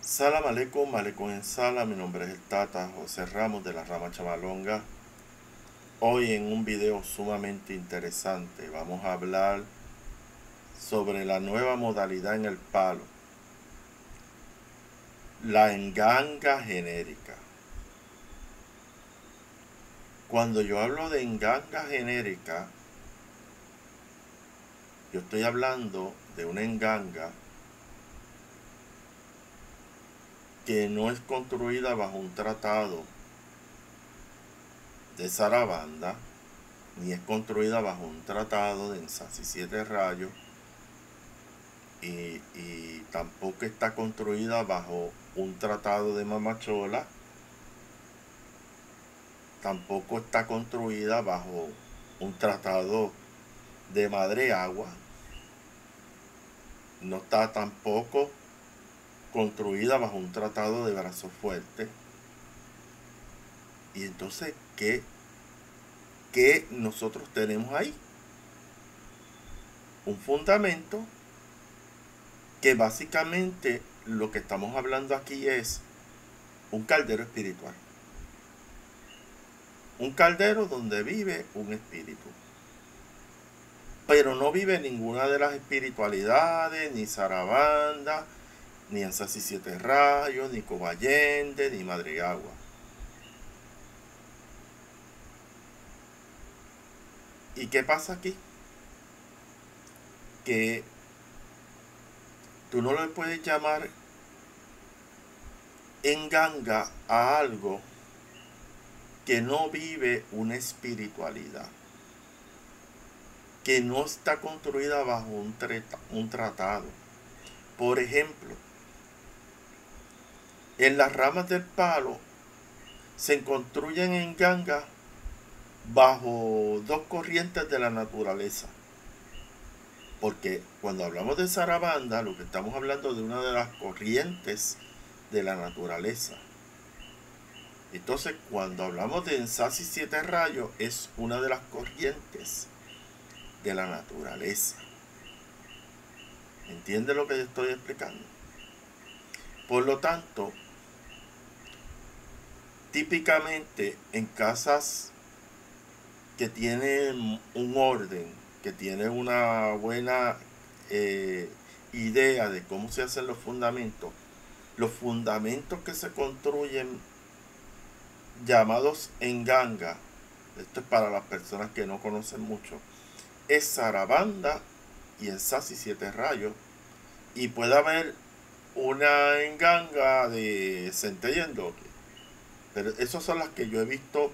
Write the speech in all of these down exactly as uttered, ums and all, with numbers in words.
Salam aleikum, aleikum en sala, mi nombre es el Tata José Ramos de la Rama Chamalonga. Hoy en un video sumamente interesante vamos a hablar sobre la nueva modalidad en el palo, la enganga genérica. Cuando yo hablo de enganga genérica, yo estoy hablando de una enganga que no es construida bajo un tratado de Sarabanda, ni es construida bajo un tratado de Ensasi Siete Rayos, y, y tampoco está construida bajo un tratado de Mamachola, tampoco está construida bajo un tratado de Madre Agua, no está tampoco construida bajo un tratado de Brazo Fuerte. Y entonces, ¿qué, qué nosotros tenemos ahí? Un fundamento que básicamente lo que estamos hablando aquí es un caldero espiritual. Un caldero donde vive un espíritu. Pero no vive ninguna de las espiritualidades, ni Sarabanda, ni Ensasi Siete Rayos, ni Cobayende, ni Madre Agua. ¿Y qué pasa aquí? Que tú no le puedes llamar enganga a algo que no vive una espiritualidad, que no está construida bajo un, un tratado. Por ejemplo, en las ramas del palo se construyen engangas bajo dos corrientes de la naturaleza. Porque cuando hablamos de Sarabanda, lo que estamos hablando de una de las corrientes de la naturaleza. Entonces, cuando hablamos de Ensasi Siete Rayos, es una de las corrientes de la naturaleza. ¿Entiende lo que yo estoy explicando? Por lo tanto, típicamente en casas que tienen un orden, que tienen una buena eh, idea de cómo se hacen los fundamentos, los fundamentos que se construyen llamados enganga, esto es para las personas que no conocen mucho, es Sarabanda y Ensasi Siete Rayos, y puede haber una enganga de centella en doque, pero esas son las que yo he visto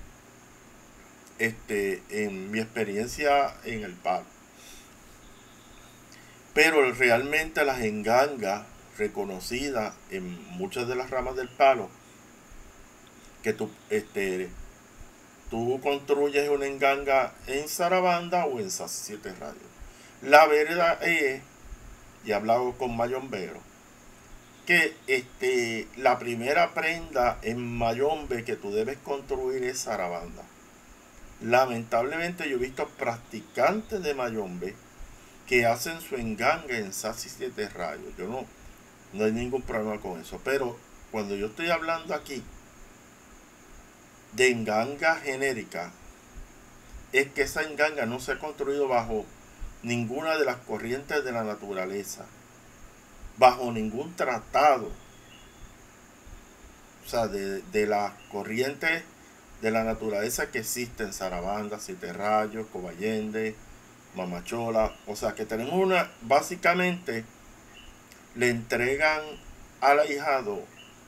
este, en mi experiencia en el palo. Pero realmente las engangas reconocidas en muchas de las ramas del palo, que tú, este, tú construyes una enganga en Sarabanda o en Ensasi Siete Rayos. La verdad es, y he hablado con mayombero, que este, la primera prenda en mayombe que tú debes construir es Sarabanda. Lamentablemente yo he visto practicantes de mayombe que hacen su enganga en Ensasi Siete Rayos. Yo no, no hay ningún problema con eso. Pero cuando yo estoy hablando aquí de enganga genérica, es que esa enganga no se ha construido bajo ninguna de las corrientes de la naturaleza, bajo ningún tratado, o sea, de, de las corrientes de la naturaleza que existen, Sarabanda, Siete Rayos, Cobayende, Mamachola. O sea que tenemos una, básicamente le entregan al ahijado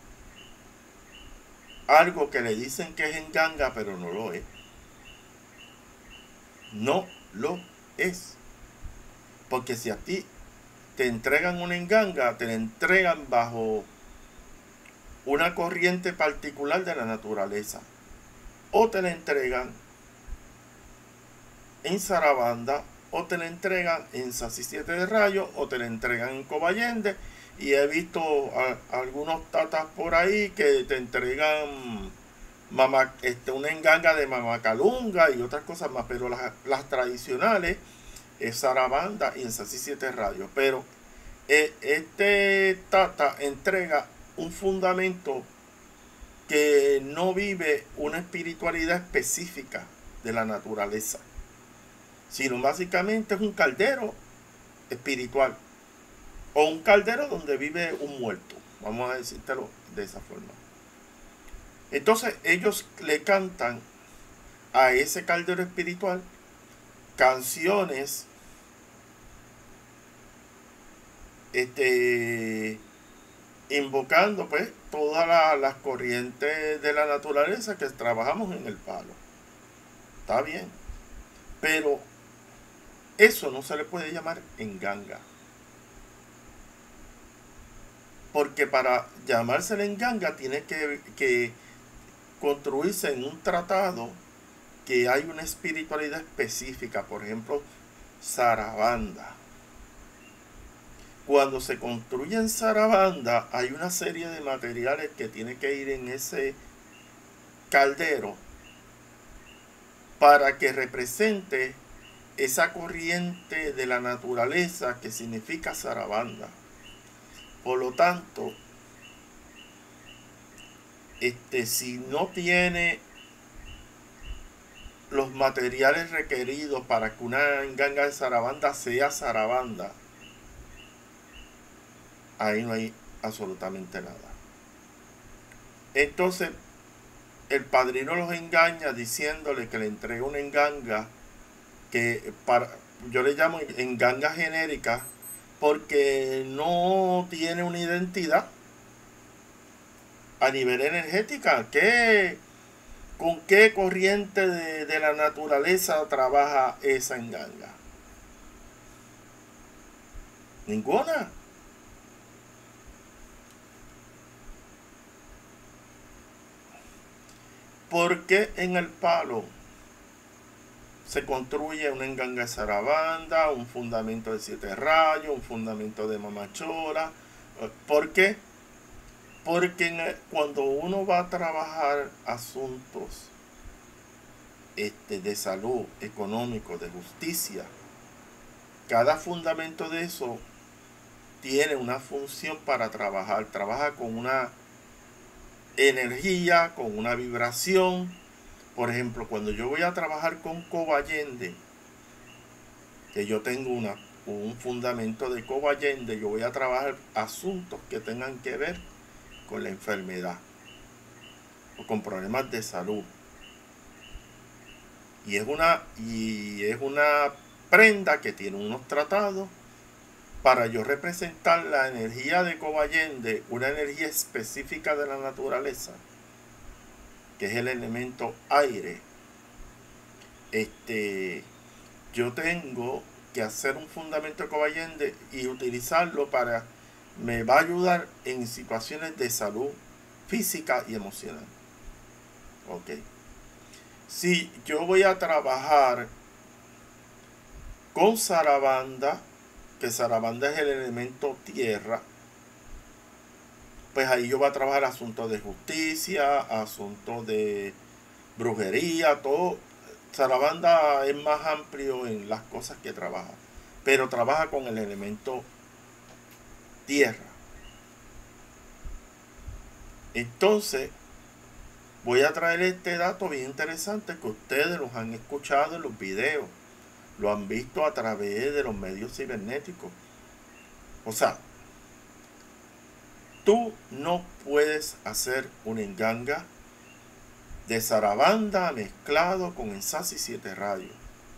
algo que le dicen que es enganga, pero no lo es. No lo es. Porque si a ti te entregan una enganga, te la entregan bajo una corriente particular de la naturaleza. O te la entregan en Sarabanda, o te la entregan en Ensasi Siete Rayos, o te la entregan en Cobayende. Y he visto a, a algunos tatas por ahí que te entregan mama, este, una enganga de mamacalunga y otras cosas más. Pero las, las tradicionales es Sarabanda y Ensasi Siete Rayos. Pero este Tata entrega un fundamento que no vive una espiritualidad específica de la naturaleza, sino básicamente es un caldero espiritual o un caldero donde vive un muerto, vamos a decírtelo de esa forma. Entonces ellos le cantan a ese caldero espiritual canciones este invocando pues todas la, las corrientes de la naturaleza que trabajamos en el palo. Está bien, pero eso no se le puede llamar enganga, porque para llamársele enganga tiene que, que construirse en un tratado que hay una espiritualidad específica. Por ejemplo, zarabanda. Cuando se construye en zarabanda hay una serie de materiales que tiene que ir en ese caldero para que represente esa corriente de la naturaleza que significa zarabanda. Por lo tanto, este, si no tiene los materiales requeridos para que una enganga de zarabanda sea zarabanda, ahí no hay absolutamente nada. Entonces el padrino los engaña diciéndole que le entrega una enganga que para, yo le llamo enganga genérica, porque no tiene una identidad a nivel energética. ¿Qué, ¿Con qué corriente de, de la naturaleza trabaja esa enganga? Ninguna. Porque en el palo se construye una enganga de zarabanda, un fundamento de siete rayos, un fundamento de mamachola? ¿Por qué? Porque en el, cuando uno va a trabajar asuntos este, de salud, económico, de justicia, cada fundamento de eso tiene una función para trabajar. Trabaja con una energía, con una vibración. Por ejemplo, cuando yo voy a trabajar con Cobayende, que yo tengo una, un fundamento de Cobayende, yo voy a trabajar asuntos que tengan que ver con la enfermedad o con problemas de salud. Y es una, y es una prenda que tiene unos tratados para yo representar la energía de Cobayende, una energía específica de la naturaleza, que es el elemento aire. Este, yo tengo que hacer un fundamento de Cobayende y utilizarlo para, me va a ayudar en situaciones de salud física y emocional. Ok. Si yo voy a trabajar con zarabanda, que zarabanda es el elemento tierra, pues ahí yo voy a trabajar asuntos de justicia, asuntos de brujería, todo. Zarabanda es más amplio en las cosas que trabaja, pero trabaja con el elemento tierra. Entonces voy a traer este dato bien interesante que ustedes los han escuchado en los videos, lo han visto a través de los medios cibernéticos. O sea, tú no puedes hacer una enganga de zarabanda mezclado con ensaz y siete rayos.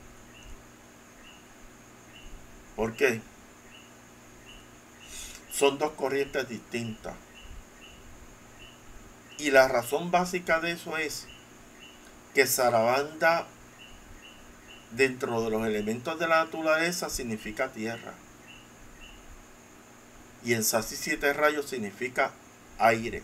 ¿Por qué? Son dos corrientes distintas. Y la razón básica de eso es que zarabanda, dentro de los elementos de la naturaleza, significa tierra. Y ensaz y siete rayos significa aire.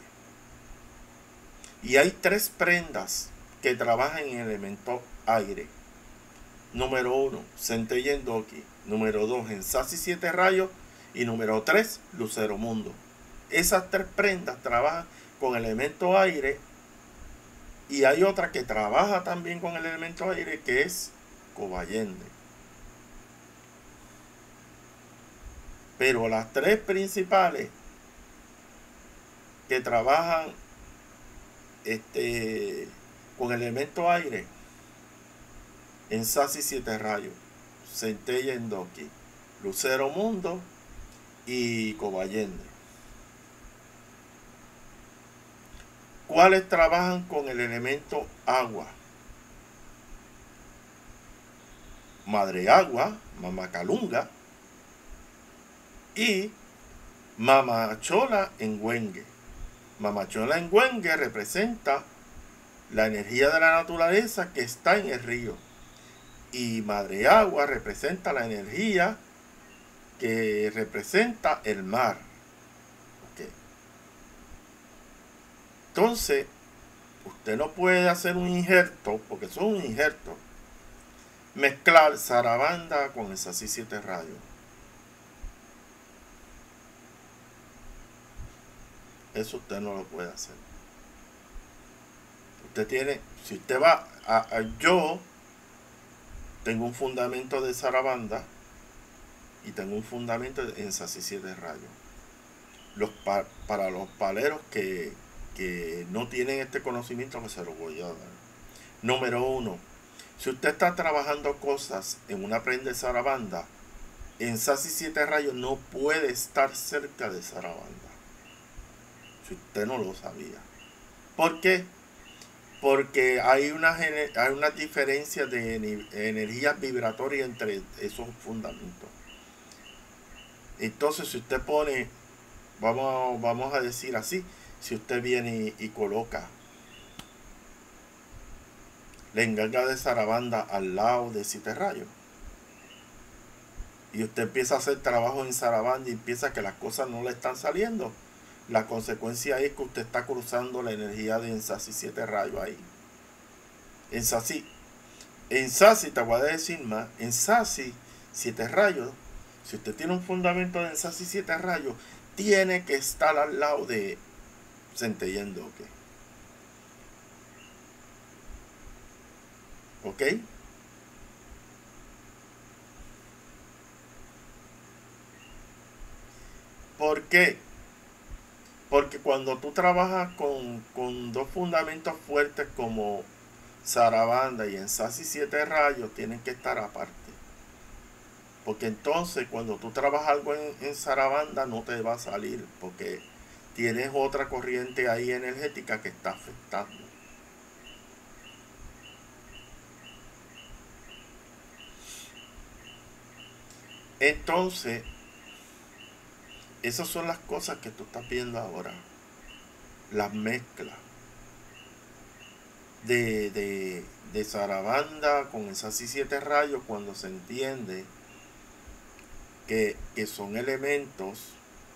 Y hay tres prendas que trabajan en el elemento aire. Número uno, centella endoki. Número dos, ensaz y siete rayos. Y número tres, lucero mundo. Esas tres prendas trabajan con el elemento aire. Y hay otra que trabaja también con el elemento aire, que es Cobayende. Pero las tres principales que trabajan este, con elemento aire, Ensasi siete rayos, Centella Endoki, Lucero Mundo y Cobayende. ¿Cuáles trabajan con el elemento agua? Madre Agua, Mama Calunga y Mama Chola en Güengue. Mama Chola en Güengue representa la energía de la naturaleza que está en el río. Y Madre Agua representa la energía que representa el mar. Okay. Entonces, usted no puede hacer un injerto, porque son un injerto, mezclar Sarabanda con Ensasi siete rayos. Eso usted no lo puede hacer. Usted tiene, si usted va a, a yo tengo un fundamento de Sarabanda y tengo un fundamento de Ensasi siete rayos. Los pa, para los paleros que, que no tienen este conocimiento, que se lo voy a dar. Número uno, si usted está trabajando cosas en una prenda de Sarabanda, Ensasi siete rayos no puede estar cerca de Sarabanda. Si usted no lo sabía. ¿Por qué? Porque hay una, hay una diferencia de energías vibratorias entre esos fundamentos. Entonces, si usted pone, vamos, vamos a decir así, si usted viene y, y coloca la enganga de Sarabanda al lado de siete rayos, y usted empieza a hacer trabajo en Sarabanda y empieza que las cosas no le están saliendo, la consecuencia es que usted está cruzando la energía de Ensasi siete rayos ahí. Ensasi, Ensasi, te voy a decir más, Ensasi siete rayos, si usted tiene un fundamento de Ensasi siete rayos, tiene que estar al lado de Centella Endoki. ¿Ok? ¿Por qué? Porque cuando tú trabajas con, con dos fundamentos fuertes como Sarabanda y Ensasi siete rayos, tienen que estar aparte. Porque entonces cuando tú trabajas algo en, en Sarabanda no te va a salir, porque tienes otra corriente ahí energética que está afectando. Entonces, esas son las cosas que tú estás viendo ahora. Las mezclas de, de, de Sarabanda con Ensasi siete rayos, cuando se entiende que, que son elementos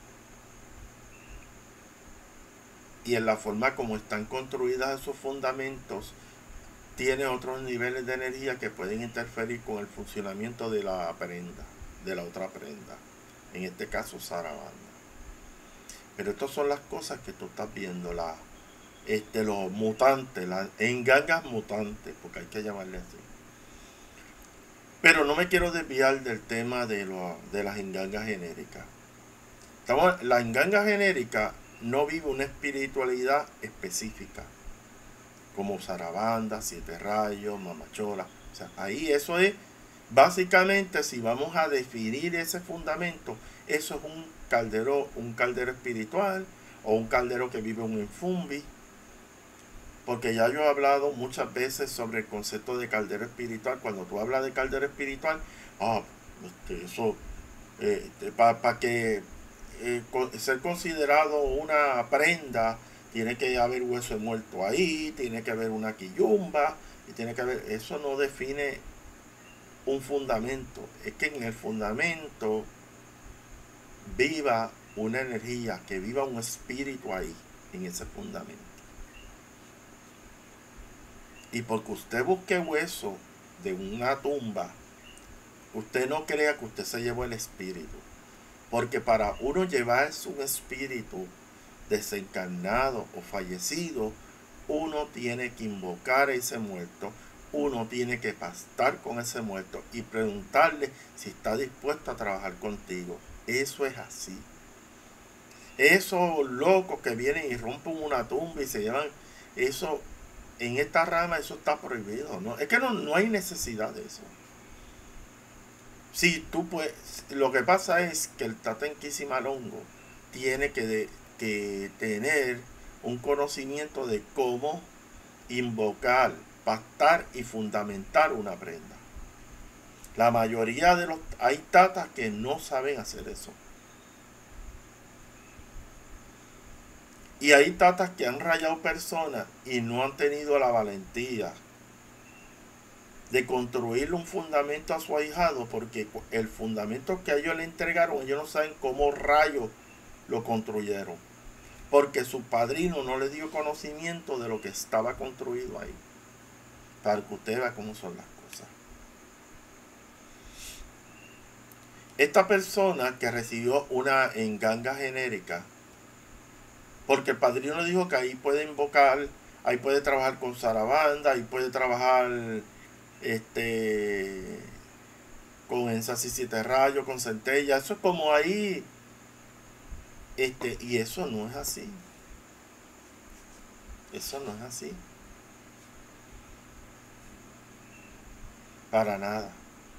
y en la forma como están construidas esos fundamentos, tiene otros niveles de energía que pueden interferir con el funcionamiento de la prenda, de la otra prenda, en este caso Sarabanda. Pero estas son las cosas que tú estás viendo, la, este, los mutantes, las engangas mutantes, porque hay que llamarle así. Pero no me quiero desviar del tema de, lo, de las engangas genéricas. Estamos, la enganga genérica no vive una espiritualidad específica, como Sarabanda, Siete Rayos, Mama Chola. O sea, ahí eso es, básicamente, si vamos a definir ese fundamento, eso es un caldero, un caldero espiritual o un caldero que vive un infumbi. Porque ya yo he hablado muchas veces sobre el concepto de caldero espiritual. Cuando tú hablas de caldero espiritual, ah, este, eso, eh, para pa que eh, con, ser considerado una prenda, tiene que haber hueso de muerto ahí, tiene que haber una quillumba, y tiene que haber, eso no define un fundamento. Es que en el fundamento viva una energía, que viva un espíritu ahí, en ese fundamento. Y porque usted busque hueso de una tumba, usted no crea que usted se llevó el espíritu. Porque para uno llevarse un espíritu desencarnado o fallecido, uno tiene que invocar a ese muerto, uno tiene que pastar con ese muerto y preguntarle si está dispuesto a trabajar contigo. Eso es así. Esos locos que vienen y rompen una tumba y se llevan eso, en esta rama eso está prohibido, ¿no? Es que no, no hay necesidad de eso. Si tú puedes, lo que pasa es que el Tata Malongo tiene que, de, que tener un conocimiento de cómo invocar, pactar y fundamentar una prenda. La mayoría de los, hay tatas que no saben hacer eso. Y hay tatas que han rayado personas y no han tenido la valentía de construirle un fundamento a su ahijado, porque el fundamento que ellos le entregaron, ellos no saben cómo rayos lo construyeron, porque su padrino no le dio conocimiento de lo que estaba construido ahí, para que usted vea cómo son las cosas. Esta persona que recibió una enganga genérica, porque el padrino dijo que ahí puede invocar, ahí puede trabajar con zarabanda, ahí puede trabajar este con ensas y siete rayos, con centella, eso es como ahí, este, y eso no es así. Eso no es así. Para nada.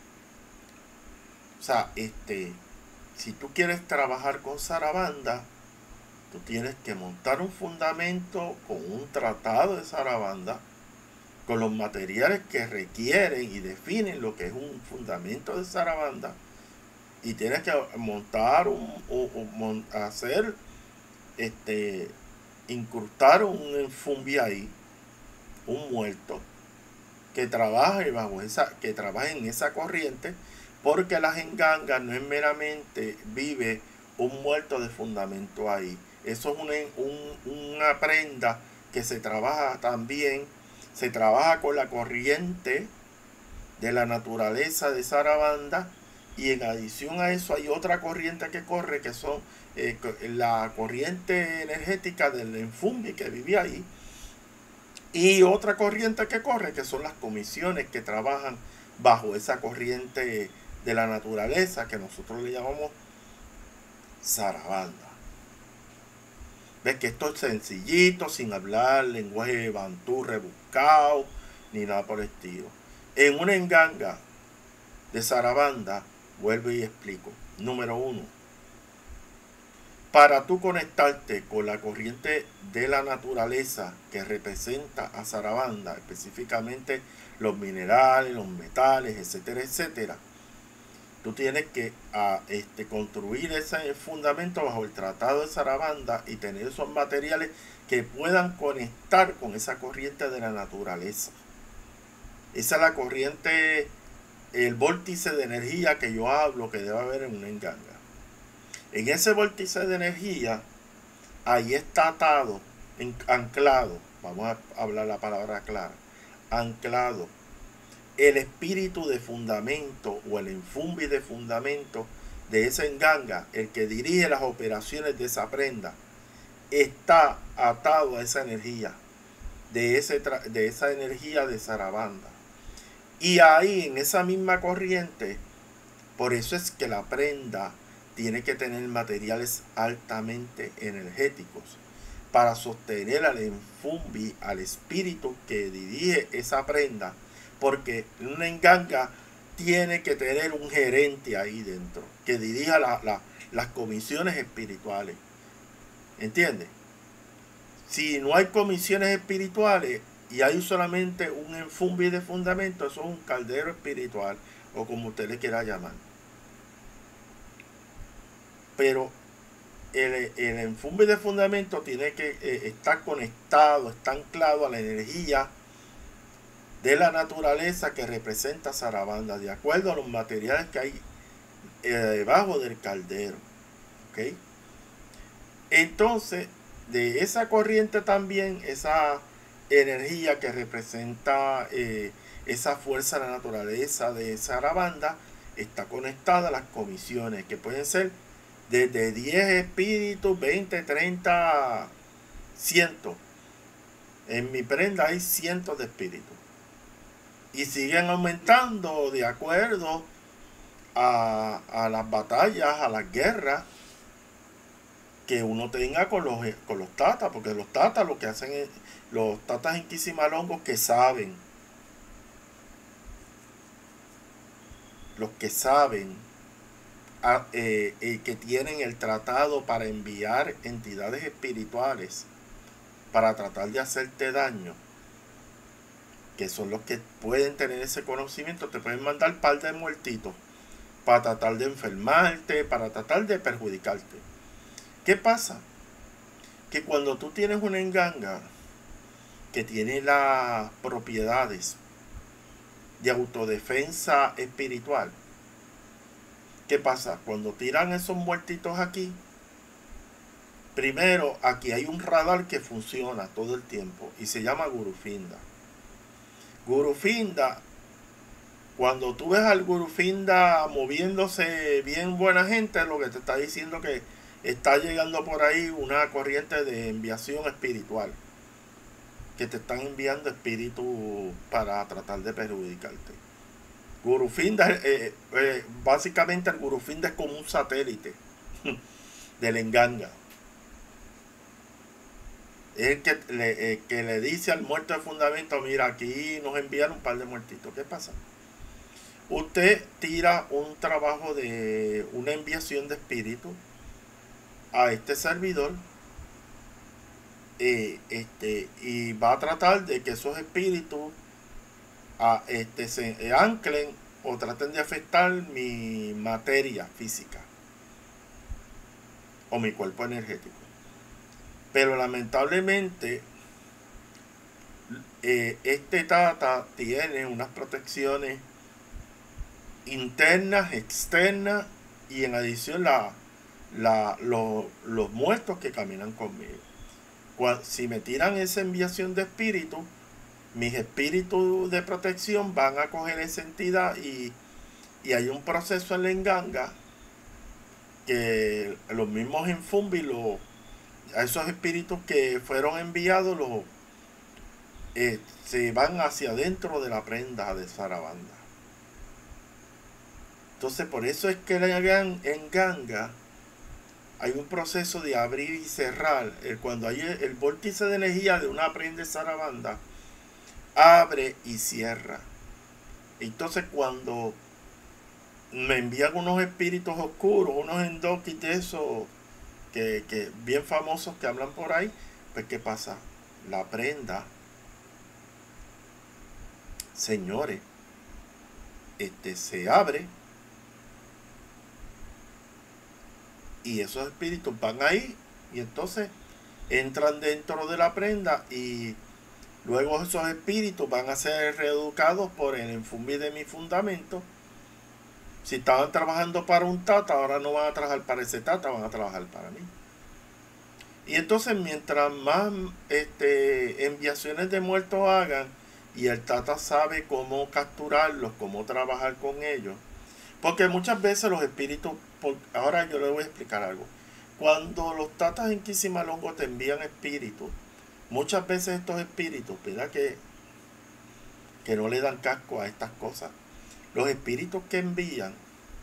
O sea, este, si tú quieres trabajar con zarabanda, tú tienes que montar un fundamento con un tratado de zarabanda, con los materiales que requieren y definen lo que es un fundamento de zarabanda, y tienes que montar un, o, o hacer, este, incrustar un enfumbi ahí, un muerto, que trabaje bajo esa, que trabaje en esa corriente, porque las engangas no es meramente vive un muerto de fundamento ahí. Eso es una, un, una prenda que se trabaja también, se trabaja con la corriente de la naturaleza de zarabanda, y en adición a eso hay otra corriente que corre, que son eh, la corriente energética del enfumbi que vive ahí, y otra corriente que corre, que son las comisiones que trabajan bajo esa corriente de la naturaleza, que nosotros le llamamos zarabanda. Ves que esto es sencillito, sin hablar lenguaje bantú rebuscado, ni nada por el estilo. En una enganga de zarabanda, vuelvo y explico. Número uno, para tú conectarte con la corriente de la naturaleza que representa a zarabanda, específicamente los minerales, los metales, etcétera, etcétera, tú tienes que a, este, construir ese fundamento bajo el tratado de zarabanda y tener esos materiales que puedan conectar con esa corriente de la naturaleza. Esa es la corriente, el vórtice de energía que yo hablo que debe haber en una enganga. En ese vórtice de energía, ahí está atado, en, anclado, vamos a hablar la palabra clara, anclado el espíritu de fundamento o el enfumbi de fundamento de esa enganga, el que dirige las operaciones de esa prenda, está atado a esa energía, de, ese de esa energía de zarabanda. Y ahí, en esa misma corriente, por eso es que la prenda tiene que tener materiales altamente energéticos para sostener al enfumbi, al espíritu que dirige esa prenda, porque una enganga tiene que tener un gerente ahí dentro que dirija la, la, las comisiones espirituales. ¿Entiendes? Si no hay comisiones espirituales y hay solamente un enfumbi de fundamento, eso es un caldero espiritual, o como usted le quiera llamar. Pero el, el enfumbi de fundamento tiene que eh, estar conectado, está anclado a la energía de la naturaleza que representa zarabanda, de acuerdo a los materiales que hay eh, debajo del caldero. ¿Okay? Entonces, de esa corriente también, esa energía que representa eh, esa fuerza de la naturaleza de zarabanda, está conectada a las comisiones, que pueden ser desde diez espíritus, veinte, treinta, cientos. En mi prenda hay cientos de espíritus. Y siguen aumentando de acuerdo a, a las batallas, a las guerras que uno tenga con los, con los tatas, porque los tatas lo que hacen es, los tatas inquisimalongos que saben, los que saben, a, eh, eh, que tienen el tratado para enviar entidades espirituales para tratar de hacerte daño, que son los que pueden tener ese conocimiento, te pueden mandar un par de muertitos para tratar de enfermarte, para tratar de perjudicarte. ¿Qué pasa? Que cuando tú tienes una enganga que tiene las propiedades de autodefensa espiritual, ¿qué pasa? Cuando tiran esos muertitos aquí, primero aquí hay un radar que funciona todo el tiempo y se llama Gurufinda. Gurufinda, cuando tú ves al Gurufinda moviéndose bien buena gente, lo que te está diciendo que está llegando por ahí una corriente de enviación espiritual, que te están enviando espíritus para tratar de perjudicarte. Gurufinda, eh, eh, básicamente el Gurufinda es como un satélite del enganga. Es el que le, eh, que le dice al muerto de fundamento, mira, aquí nos enviaron un par de muertitos. ¿Qué pasa? Usted tira un trabajo de una enviación de espíritu a este servidor, eh, este, y va a tratar de que esos espíritus a, este, se anclen o traten de afectar mi materia física o mi cuerpo energético. Pero lamentablemente eh, este tata tiene unas protecciones internas, externas, y en adición la, la, lo, los muertos que caminan conmigo. Cuando, si me tiran esa enviación de espíritu, mis espíritus de protección van a coger esa entidad y, y hay un proceso en la enganga que los mismos Enfumbi, los, a esos espíritus que fueron enviados, los, eh, se van hacia adentro de la prenda de Sarabanda. Entonces por eso es que en ganga hay un proceso de abrir y cerrar. Cuando hay el, el vórtice de energía de una prenda de Sarabanda, abre y cierra. Entonces cuando me envían unos espíritus oscuros, unos endokis de esos que, que bien famosos que hablan por ahí, pues ¿qué pasa? La prenda, señores, este se abre y esos espíritus van ahí y entonces entran dentro de la prenda y luego esos espíritus van a ser reeducados por el Enfumbi de mi fundamento. Si estaban trabajando para un tata, ahora no van a trabajar para ese tata, van a trabajar para mí. Y entonces mientras más este, enviaciones de muertos hagan y el tata sabe cómo capturarlos, cómo trabajar con ellos, porque muchas veces los espíritus, por, ahora yo les voy a explicar algo. Cuando los tatas en Quisimalongo te envían espíritus, muchas veces estos espíritus, ¿verdad? Que, que no le dan casco a estas cosas. Los espíritus que envían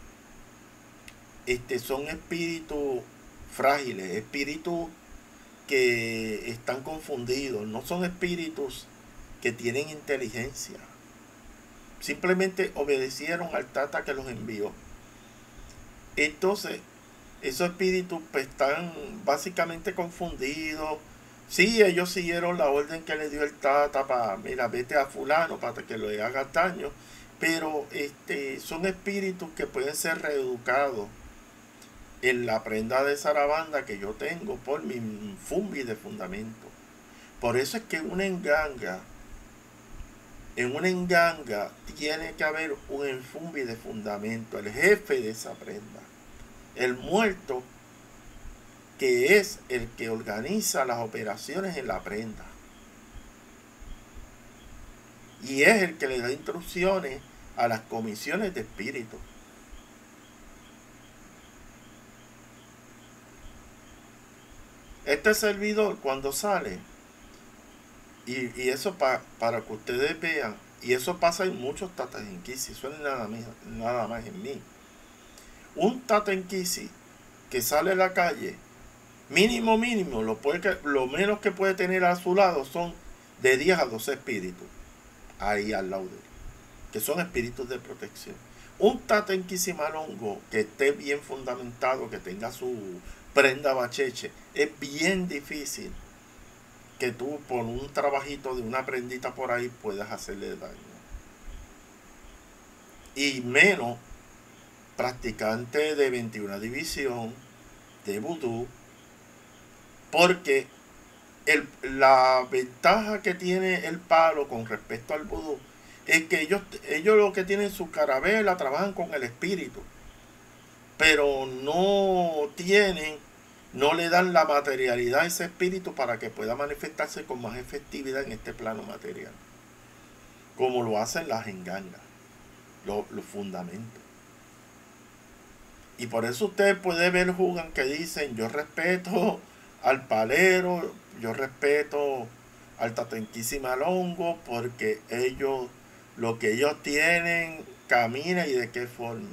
este, son espíritus frágiles, espíritus que están confundidos, no son espíritus que tienen inteligencia. Simplemente obedecieron al tata que los envió. Entonces, esos espíritus pues, están básicamente confundidos. Sí, ellos siguieron la orden que le dio el tata para, mira, vete a fulano para que le haga daño. Pero este, son espíritus que pueden ser reeducados en la prenda de Sarabanda que yo tengo por mi Enfumbi de fundamento. Por eso es que una enganga, en una enganga tiene que haber un Enfumbi de fundamento, el jefe de esa prenda, el muerto, que es el que organiza las operaciones en la prenda y es el que le da instrucciones a las comisiones de espíritu. Este servidor cuando sale, y, y eso pa, para que ustedes vean, y eso pasa en muchos tatas en Kisi, eso no es nada, nada más en mí. Un tatenquisi que sale a la calle, mínimo, mínimo, lo, puede, lo menos que puede tener a su lado son de diez a doce espíritus ahí al lado de él, que son espíritus de protección. Un tatenquisimalongo que esté bien fundamentado, que tenga su prenda bacheche, es bien difícil que tú por un trabajito de una prendita por ahí puedas hacerle daño. Y menos practicante de veintiuna división, de vudú, porque el, la ventaja que tiene el palo con respecto al vudú es que ellos, ellos lo que tienen su carabela, trabajan con el espíritu, pero no tienen, no le dan la materialidad a ese espíritu para que pueda manifestarse con más efectividad en este plano material, como lo hacen las engangas, los, los fundamentos. Y por eso usted puede ver jugan que dicen, yo respeto al palero, yo respeto al tatenquisimalongo, porque ellos, lo que ellos tienen, camina y de qué forma.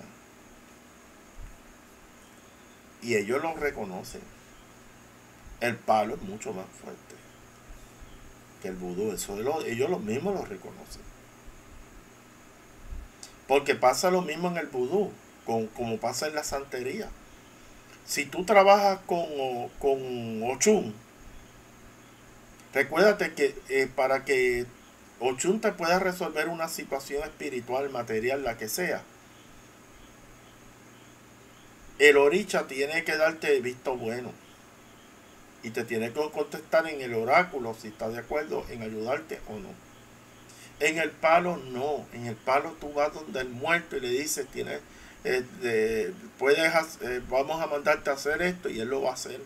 Y ellos lo reconocen. El palo es mucho más fuerte que el vudú, eso lo, ellos los mismos lo reconocen. Porque pasa lo mismo en el vudú, con, como pasa en la santería. Si tú trabajas con, con Ochun, recuérdate que eh, para que Ochun te pueda resolver una situación espiritual, material, la que sea, el oricha tiene que darte visto bueno y te tiene que contestar en el oráculo si está de acuerdo en ayudarte o no. En el palo no, en el palo tú vas donde el muerto y le dices, tienes, eh, de, puedes, eh, vamos a mandarte a hacer esto y él lo va a hacer.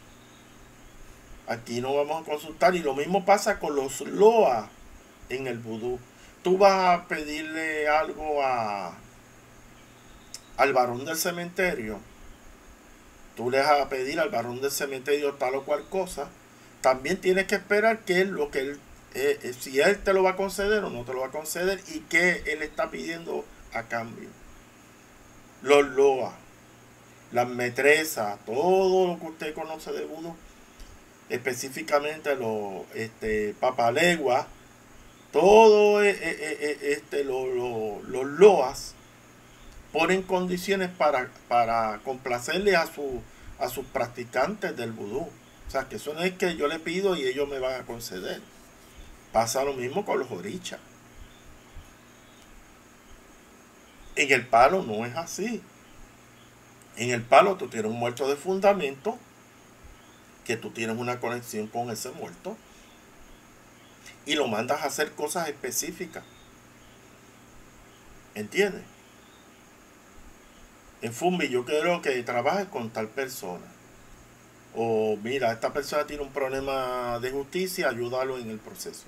Aquí no vamos a consultar, y lo mismo pasa con los loas en el vudú. Tú vas a pedirle algo a al varón del cementerio, tú le vas a pedir al varón del cementerio tal o cual cosa, también tienes que esperar que él, lo que él, eh, si él te lo va a conceder o no te lo va a conceder, y que él está pidiendo a cambio. Los loas, las metresas, todo lo que usted conoce de vudú, específicamente los este, papaleguas, todo eh, eh, este, lo, lo, los loas ponen condiciones para, para complacerle a, su, a sus practicantes del vudú. O sea, que eso no es que yo le pido y ellos me van a conceder. Pasa lo mismo con los orichas. En el palo no es así. En el palo tú tienes un muerto de fundamento, que tú tienes una conexión con ese muerto, y lo mandas a hacer cosas específicas. ¿Entiendes? En Fumbi, yo quiero que trabajes con tal persona. O mira, esta persona tiene un problema de justicia, ayúdalo en el proceso.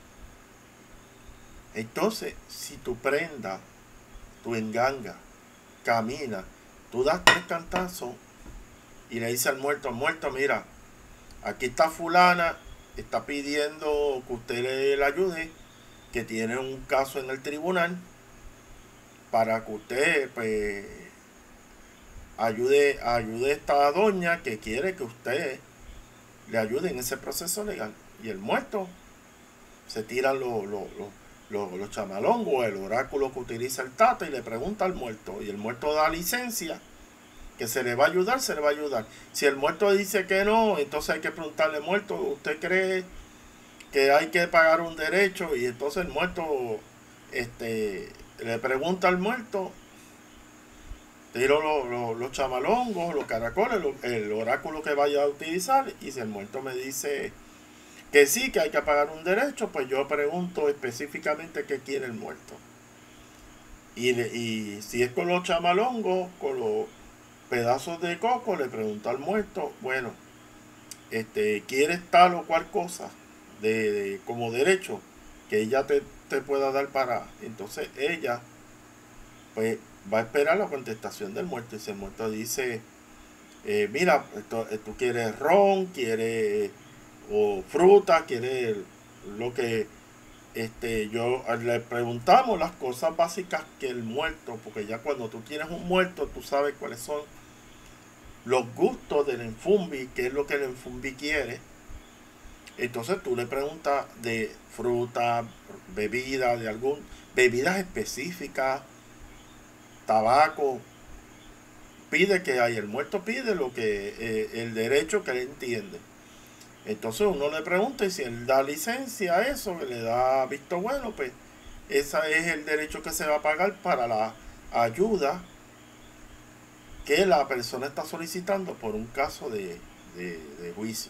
Entonces, si tu prenda, tu enganga, camina, tú das tres cantazos y le dices al muerto, al muerto, mira, aquí está fulana, está pidiendo que usted le, le ayude, que tiene un caso en el tribunal, para que usted, pues, ayude, ayude a esta doña que quiere que usted le ayude en ese proceso legal. Y el muerto se tira los lo, lo, lo, lo chamalongos, el oráculo que utiliza el tata, y le pregunta al muerto, y el muerto da licencia que se le va a ayudar, se le va a ayudar. Si el muerto dice que no, entonces hay que preguntarle, muerto, ¿usted cree que hay que pagar un derecho? Y entonces el muerto este le pregunta al muerto, tiro los lo, lo chamalongos, los caracoles, lo, el oráculo que vaya a utilizar, y si el muerto me dice que sí, que hay que pagar un derecho, pues yo pregunto específicamente qué quiere el muerto. Y, le, y si es con los chamalongos, con los pedazos de coco, le pregunto al muerto, bueno, este, ¿quieres tal o cual cosa de, de como derecho que ella te, te pueda dar para? Entonces ella, pues, va a esperar la contestación del muerto. Y si el muerto dice, eh, mira, esto, tú quieres ron, quieres o fruta, quieres lo que este, yo le preguntamos las cosas básicas que el muerto, porque ya cuando tú tienes un muerto, tú sabes cuáles son los gustos del enfumbi, qué es lo que el enfumbi quiere. Entonces tú le preguntas de fruta, bebida, de algún, bebidas específicas, tabaco. Pide que hay, el muerto pide lo que eh, el derecho que él entiende. Entonces uno le pregunta y si él da licencia a eso, que le da visto bueno, pues ese es el derecho que se va a pagar para la ayuda que la persona está solicitando por un caso de, de, de juicio.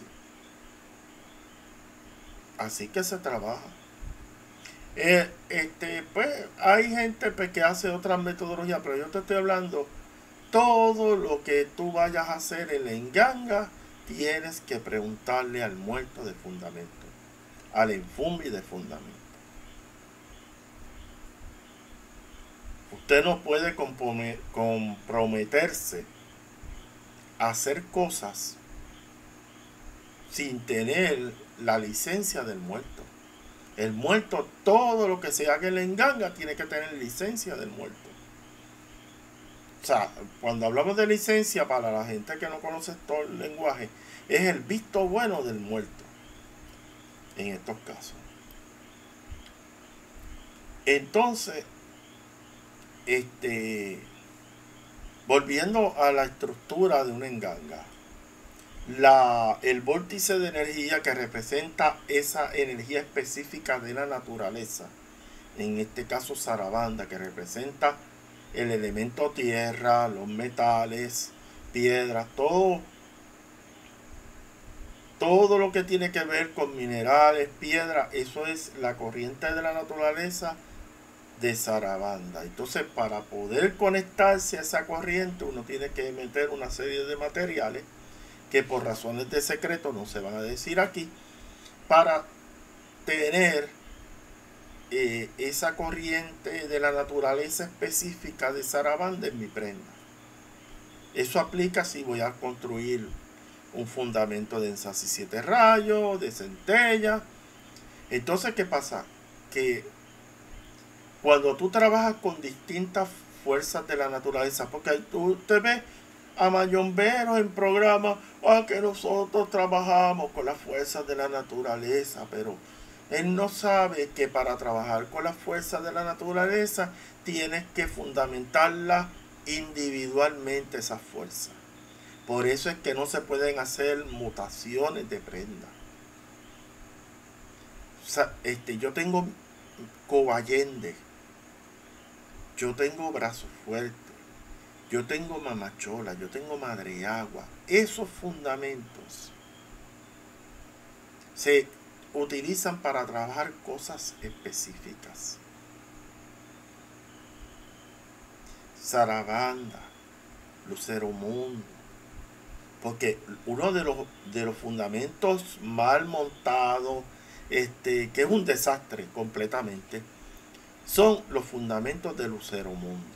Así que se trabaja. Eh, este, pues hay gente pues, que hace otras metodologías, pero yo te estoy hablando, todo lo que tú vayas a hacer en la enganga, tienes que preguntarle al muerto de fundamento, al enfumbi de fundamento. Usted no puede comprometerse a hacer cosas sin tener la licencia del muerto. El muerto, todo lo que se haga en la enganga tiene que tener licencia del muerto. O sea, cuando hablamos de licencia, para la gente que no conoce todo el lenguaje, es el visto bueno del muerto en estos casos. Entonces, este, volviendo a la estructura de una enganga, la, el vórtice de energía que representa esa energía específica de la naturaleza, en este caso Sarabanda, que representa el elemento tierra, los metales, piedras, todo, todo lo que tiene que ver con minerales, piedras, eso es la corriente de la naturaleza de Sarabanda. Entonces, para poder conectarse a esa corriente, uno tiene que meter una serie de materiales que por razones de secreto no se van a decir aquí, para tener eh, esa corriente de la naturaleza específica de Sarabanda en mi prenda. Eso aplica si voy a construir un fundamento de ensas y siete rayos, de centella. Entonces, ¿qué pasa? Que cuando tú trabajas con distintas fuerzas de la naturaleza, porque tú te ves a mayomberos en programas, ah, que nosotros trabajamos con las fuerzas de la naturaleza, pero él no sabe que para trabajar con las fuerzas de la naturaleza tienes que fundamentarlas individualmente, esas fuerzas. Por eso es que no se pueden hacer mutaciones de prenda. O sea, este, yo tengo Cobayende, yo tengo Brazo Fuerte, yo tengo Mamachola, yo tengo Madre Agua. Esos fundamentos se utilizan para trabajar cosas específicas. Sarabanda, Lucero Mundo. Porque uno de los, de los fundamentos mal montados, este, que es un desastre completamente, son los fundamentos de Lucero Mundo.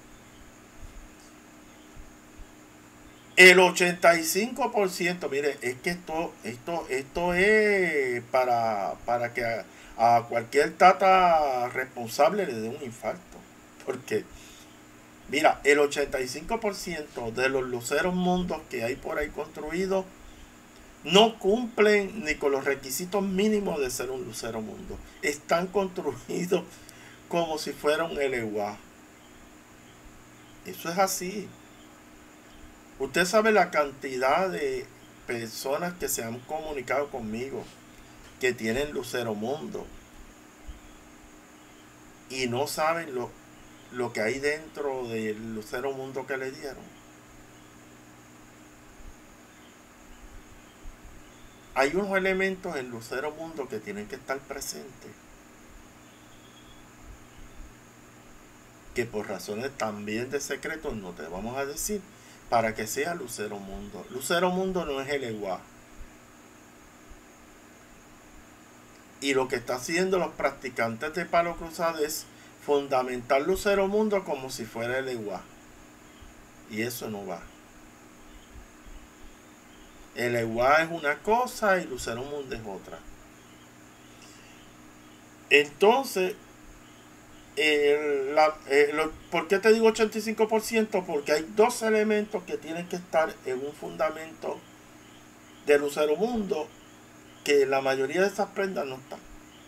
El ochenta y cinco por ciento, mire, es que esto, esto, esto es para, para que a, a cualquier tata responsable le dé un infarto. Porque, mira, el ochenta y cinco por ciento de los luceros mundos que hay por ahí construidos no cumplen ni con los requisitos mínimos de ser un lucero mundo. Están construidos como si fuera un L U A. Eso es así. Usted sabe la cantidad de personas que se han comunicado conmigo que tienen Lucero Mundo y no saben lo, lo que hay dentro del Lucero Mundo que le dieron. Hay unos elementos en Lucero Mundo que tienen que estar presentes, que por razones también de secreto no te vamos a decir, para que sea Lucero Mundo. Lucero Mundo no es L U A. Y lo que está haciendo los practicantes de Palo Cruzado es fundamentar Lucero Mundo como si fuera L U A. Y eso no va. L U A es una cosa y Lucero Mundo es otra. Entonces, eh, la, eh, lo, ¿por qué te digo ochenta y cinco por ciento? Porque hay dos elementos que tienen que estar en un fundamento de Lucero Mundo que la mayoría de esas prendas no están.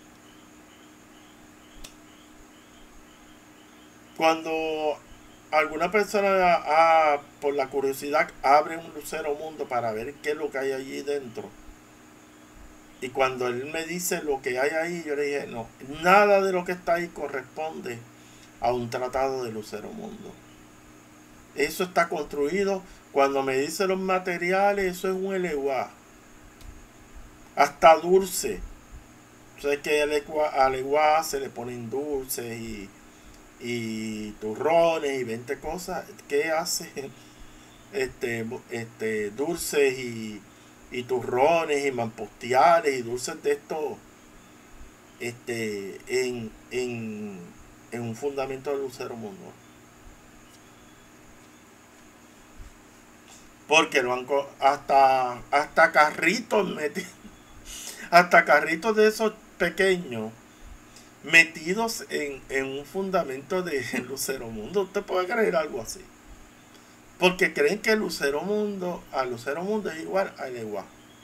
Cuando alguna persona ah, por la curiosidad abre un Lucero Mundo para ver qué es lo que hay allí dentro, y cuando él me dice lo que hay ahí, yo le dije, no, nada de lo que está ahí corresponde a un tratado de Lucero Mundo. Eso está construido, cuando me dice los materiales, eso es un eleguá. Hasta dulce. O sea, que al eleguá se le ponen dulces y, y turrones y veinte cosas. ¿Qué hace? Este, este, dulces y, y turrones y mampostiales y dulces de estos este, en, en, en un fundamento de Lucero Mundo. Porque lo han hasta, hasta carritos metidos, hasta carritos de esos pequeños metidos en, en un fundamento de Lucero Mundo. ¿Usted puede creer algo así? Porque creen que Lucero Mundo, a Lucero Mundo es igual a Eleguá.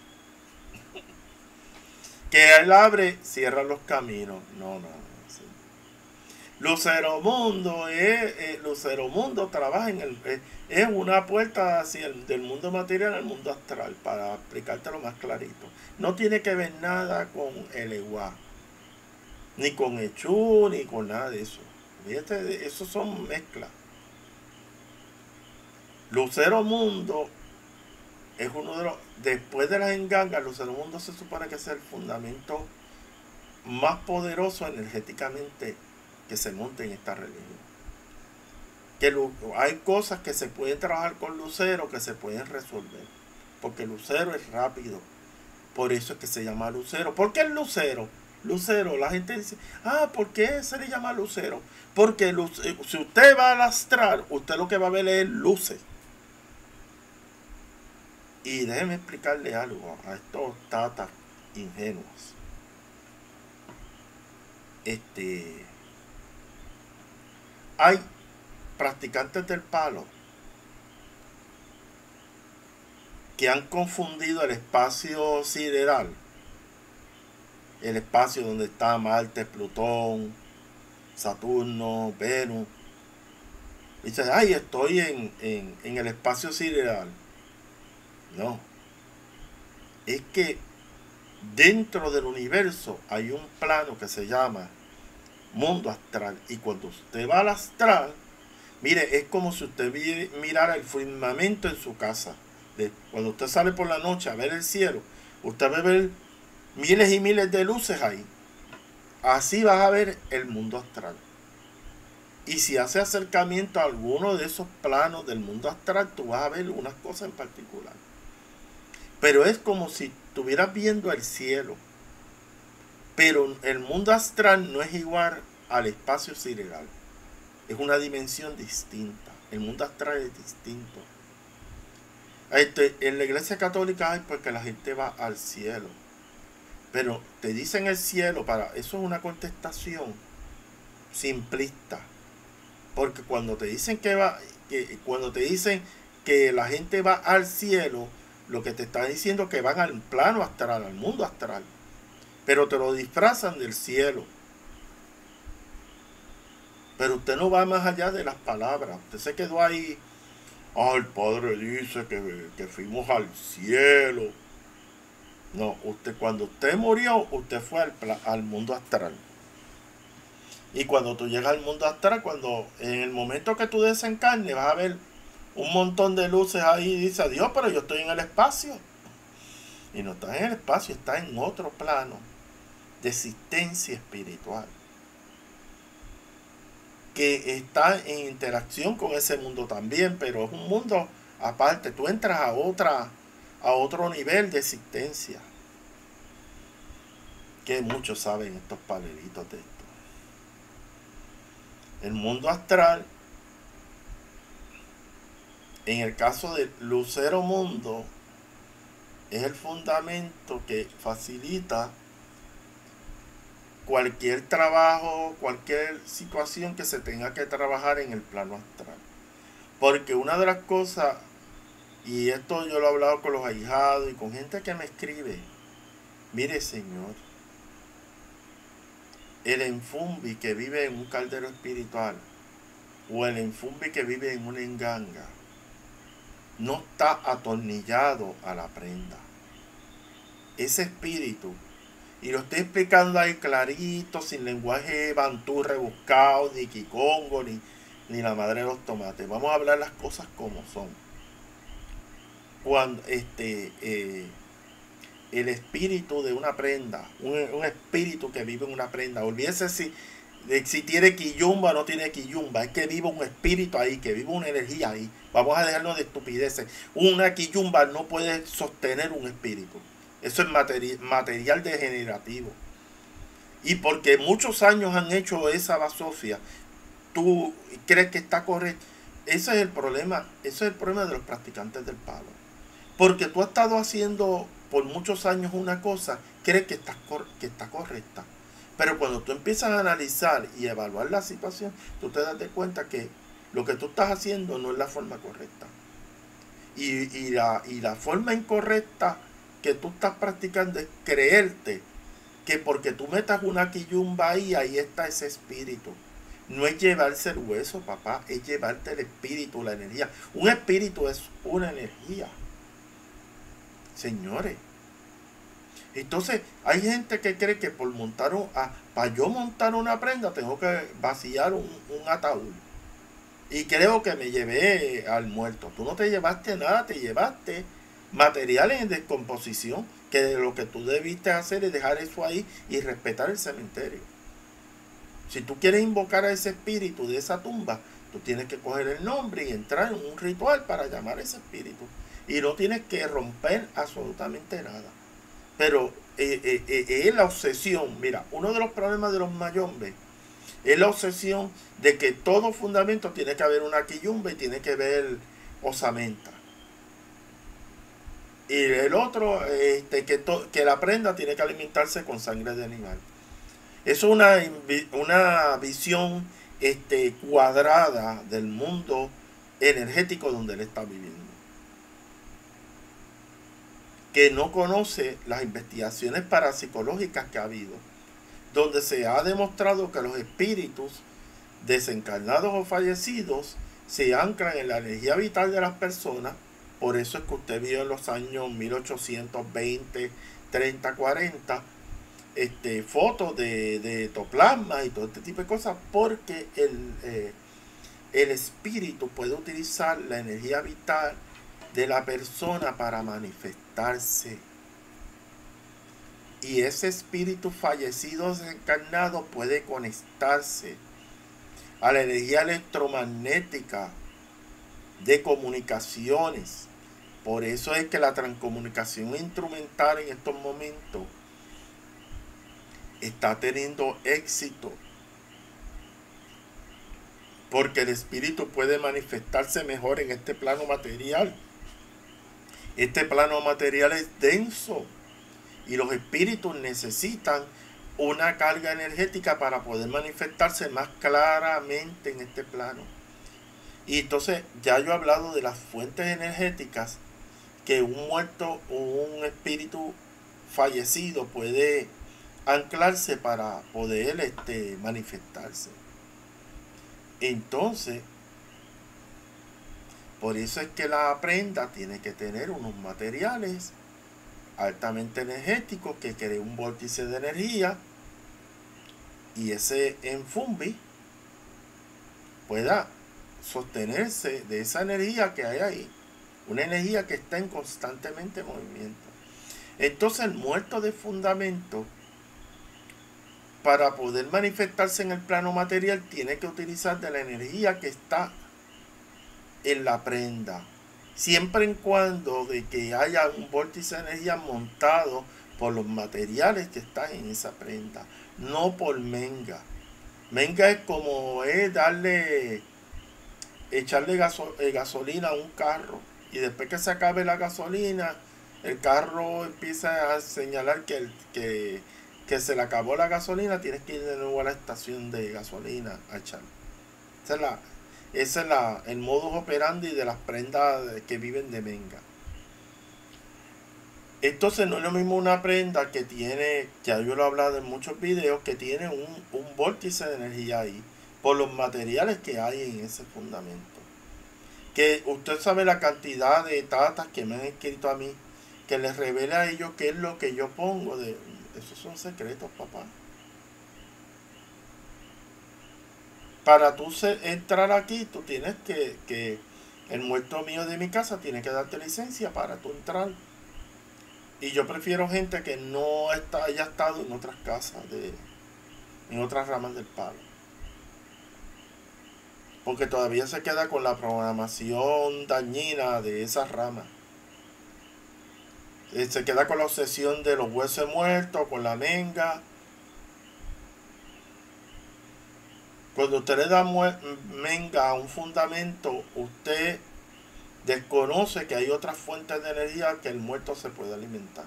Que él abre, cierra los caminos. No, no, no. Sí. Lucero Mundo es, eh, Lucero Mundo trabaja en el, eh, es una puerta hacia el, del mundo material al mundo astral, para explicártelo más clarito. No tiene que ver nada con Eleguá, ni con Echú, ni con nada de eso. Fíjate, eso son mezclas. Lucero Mundo es uno de los, después de las engangas, Lucero Mundo se supone que es el fundamento más poderoso energéticamente que se monte en esta religión. Que lo, hay cosas que se pueden trabajar con Lucero, que se pueden resolver, porque Lucero es rápido. Por eso es que se llama Lucero. ¿Por qué el Lucero? Lucero, la gente dice, ah, ¿por qué se le llama Lucero? Porque luce, si usted va al astral, usted lo que va a ver es luces. Y déjeme explicarle algo a estos tatas ingenuos. Este, hay practicantes del palo que han confundido el espacio sideral, el espacio donde está Marte, Plutón, Saturno, Venus. Dicen, ay, estoy en, en, en el espacio sideral. No. Es que dentro del universo hay un plano que se llama mundo astral. Y cuando usted va al astral, mire, es como si usted mirara el firmamento en su casa. De, cuando usted sale por la noche a ver el cielo, usted va a ver miles y miles de luces ahí. Así vas a ver el mundo astral. Y si hace acercamiento a alguno de esos planos del mundo astral, tú vas a ver unas cosas en particular. Pero es como si estuvieras viendo el cielo. Pero el mundo astral no es igual al espacio sideral. Es una dimensión distinta. El mundo astral es distinto. Este, en la iglesia católica hay porque la gente va al cielo. Pero te dicen el cielo, para eso es una contestación simplista. Porque cuando te dicen que va, que cuando te dicen que la gente va al cielo, lo que te está diciendo es que van al plano astral, al mundo astral. Pero te lo disfrazan del cielo. Pero usted no va más allá de las palabras. Usted se quedó ahí. Ah, el Padre dice que, que fuimos al cielo. No, usted cuando usted murió, usted fue al, al mundo astral. Y cuando tú llegas al mundo astral, cuando en el momento que tú desencarnes, vas a ver un montón de luces ahí y dice, Dios, pero yo estoy en el espacio. Y no estás en el espacio, estás en otro plano de existencia espiritual, que está en interacción con ese mundo también, pero es un mundo aparte. Tú entras a otra, a otro nivel de existencia, que muchos saben estos paleritos de esto. El mundo astral, en el caso del Lucero Mundo, es el fundamento que facilita cualquier trabajo, cualquier situación que se tenga que trabajar en el plano astral. Porque una de las cosas, y esto yo lo he hablado con los ahijados y con gente que me escribe, mire señor, el enfumbi que vive en un caldero espiritual o el enfumbi que vive en una enganga no está atornillado a la prenda. Ese espíritu, y lo estoy explicando ahí clarito, sin lenguaje bantú rebuscado, ni kikongo, ni, ni la madre de los tomates. Vamos a hablar las cosas como son. Cuando este eh, el espíritu de una prenda, un, un espíritu que vive en una prenda, olvídese si, de, si tiene quillumba o no tiene quillumba, es que vive un espíritu ahí, que vive una energía ahí. Vamos a dejarnos de estupideces. Una quillumba no puede sostener un espíritu. Eso es materi material degenerativo. Y porque muchos años han hecho esa basofia, tú crees que está correcto. Ese es el problema, ese es el problema de los practicantes del palo. Porque tú has estado haciendo por muchos años una cosa, crees que está, que está correcta. Pero cuando tú empiezas a analizar y evaluar la situación, tú te das de cuenta que lo que tú estás haciendo no es la forma correcta. Y, y, la, y la forma incorrecta que tú estás practicando es creerte que porque tú metas una quillumba ahí, ahí está ese espíritu. No es llevarse el hueso, papá, es llevarte el espíritu, la energía. Un espíritu es una energía. Señores. Entonces, hay gente que cree que por montar un... Ah, para yo montar una prenda tengo que vaciar un, un ataúd. Y creo que me llevé al muerto. Tú no te llevaste nada, te llevaste materiales en descomposición, que lo que tú debiste hacer es dejar eso ahí y respetar el cementerio. Si tú quieres invocar a ese espíritu de esa tumba, tú tienes que coger el nombre y entrar en un ritual para llamar a ese espíritu. Y no tienes que romper absolutamente nada. Pero eh, eh, eh, es la obsesión. Mira, uno de los problemas de los mayombes es la obsesión de que todo fundamento tiene que haber una quillumba y tiene que haber osamenta. Y el otro, este, que, to, que la prenda tiene que alimentarse con sangre de animal. Eso es una, una visión este, cuadrada del mundo energético donde él está viviendo. Que no conoce las investigaciones parapsicológicas que ha habido, donde se ha demostrado que los espíritus desencarnados o fallecidos se anclan en la energía vital de las personas. Por eso es que usted vio en los años mil ochocientos veinte, treinta, cuarenta este, fotos de, de ectoplasma y todo este tipo de cosas, porque el, eh, el espíritu puede utilizar la energía vital de la persona para manifestarse. Y ese espíritu fallecido desencarnado puede conectarse a la energía electromagnética de comunicaciones. Por eso es que la transcomunicación instrumental en estos momentos está teniendo éxito, porque el espíritu puede manifestarse mejor en este plano material. Este plano material es denso y los espíritus necesitan una carga energética para poder manifestarse más claramente en este plano. Y entonces ya yo he hablado de las fuentes energéticas que un muerto o un espíritu fallecido puede anclarse para poder este, manifestarse. Entonces, por eso es que la prenda tiene que tener unos materiales altamente energéticos que creen un vórtice de energía, y ese enfumbi pueda sostenerse de esa energía que hay ahí, una energía que está en constantemente movimiento. Entonces el muerto de fundamento, para poder manifestarse en el plano material, tiene que utilizar de la energía que está en la prenda, siempre en cuando de que haya un vórtice de energía montado por los materiales que están en esa prenda, no por menga. Menga es como es darle, echarle gaso, eh, gasolina a un carro, y después que se acabe la gasolina, el carro empieza a señalar que, el, que que se le acabó la gasolina, tienes que ir de nuevo a la estación de gasolina a echar. Esa es la, ese es la, el modus operandi de las prendas que viven de Menga. Entonces no es lo mismo una prenda que tiene, ya yo lo he hablado en muchos videos, que tiene un, un vórtice de energía ahí, por los materiales que hay en ese fundamento. Que usted sabe la cantidad de tatas que me han escrito a mí, que les revela a ellos qué es lo que yo pongo. De, esos son secretos, papá. Para tú se, entrar aquí, tú tienes que, que, el muerto mío de mi casa tiene que darte licencia para tú entrar. Y yo prefiero gente que no está, haya estado en otras casas, de, en otras ramas del palo. Porque todavía se queda con la programación dañina de esas ramas. Eh, se queda con la obsesión de los huesos muertos, con la menga. Cuando usted le da menga a un fundamento, usted desconoce que hay otras fuentes de energía que el muerto se puede alimentar.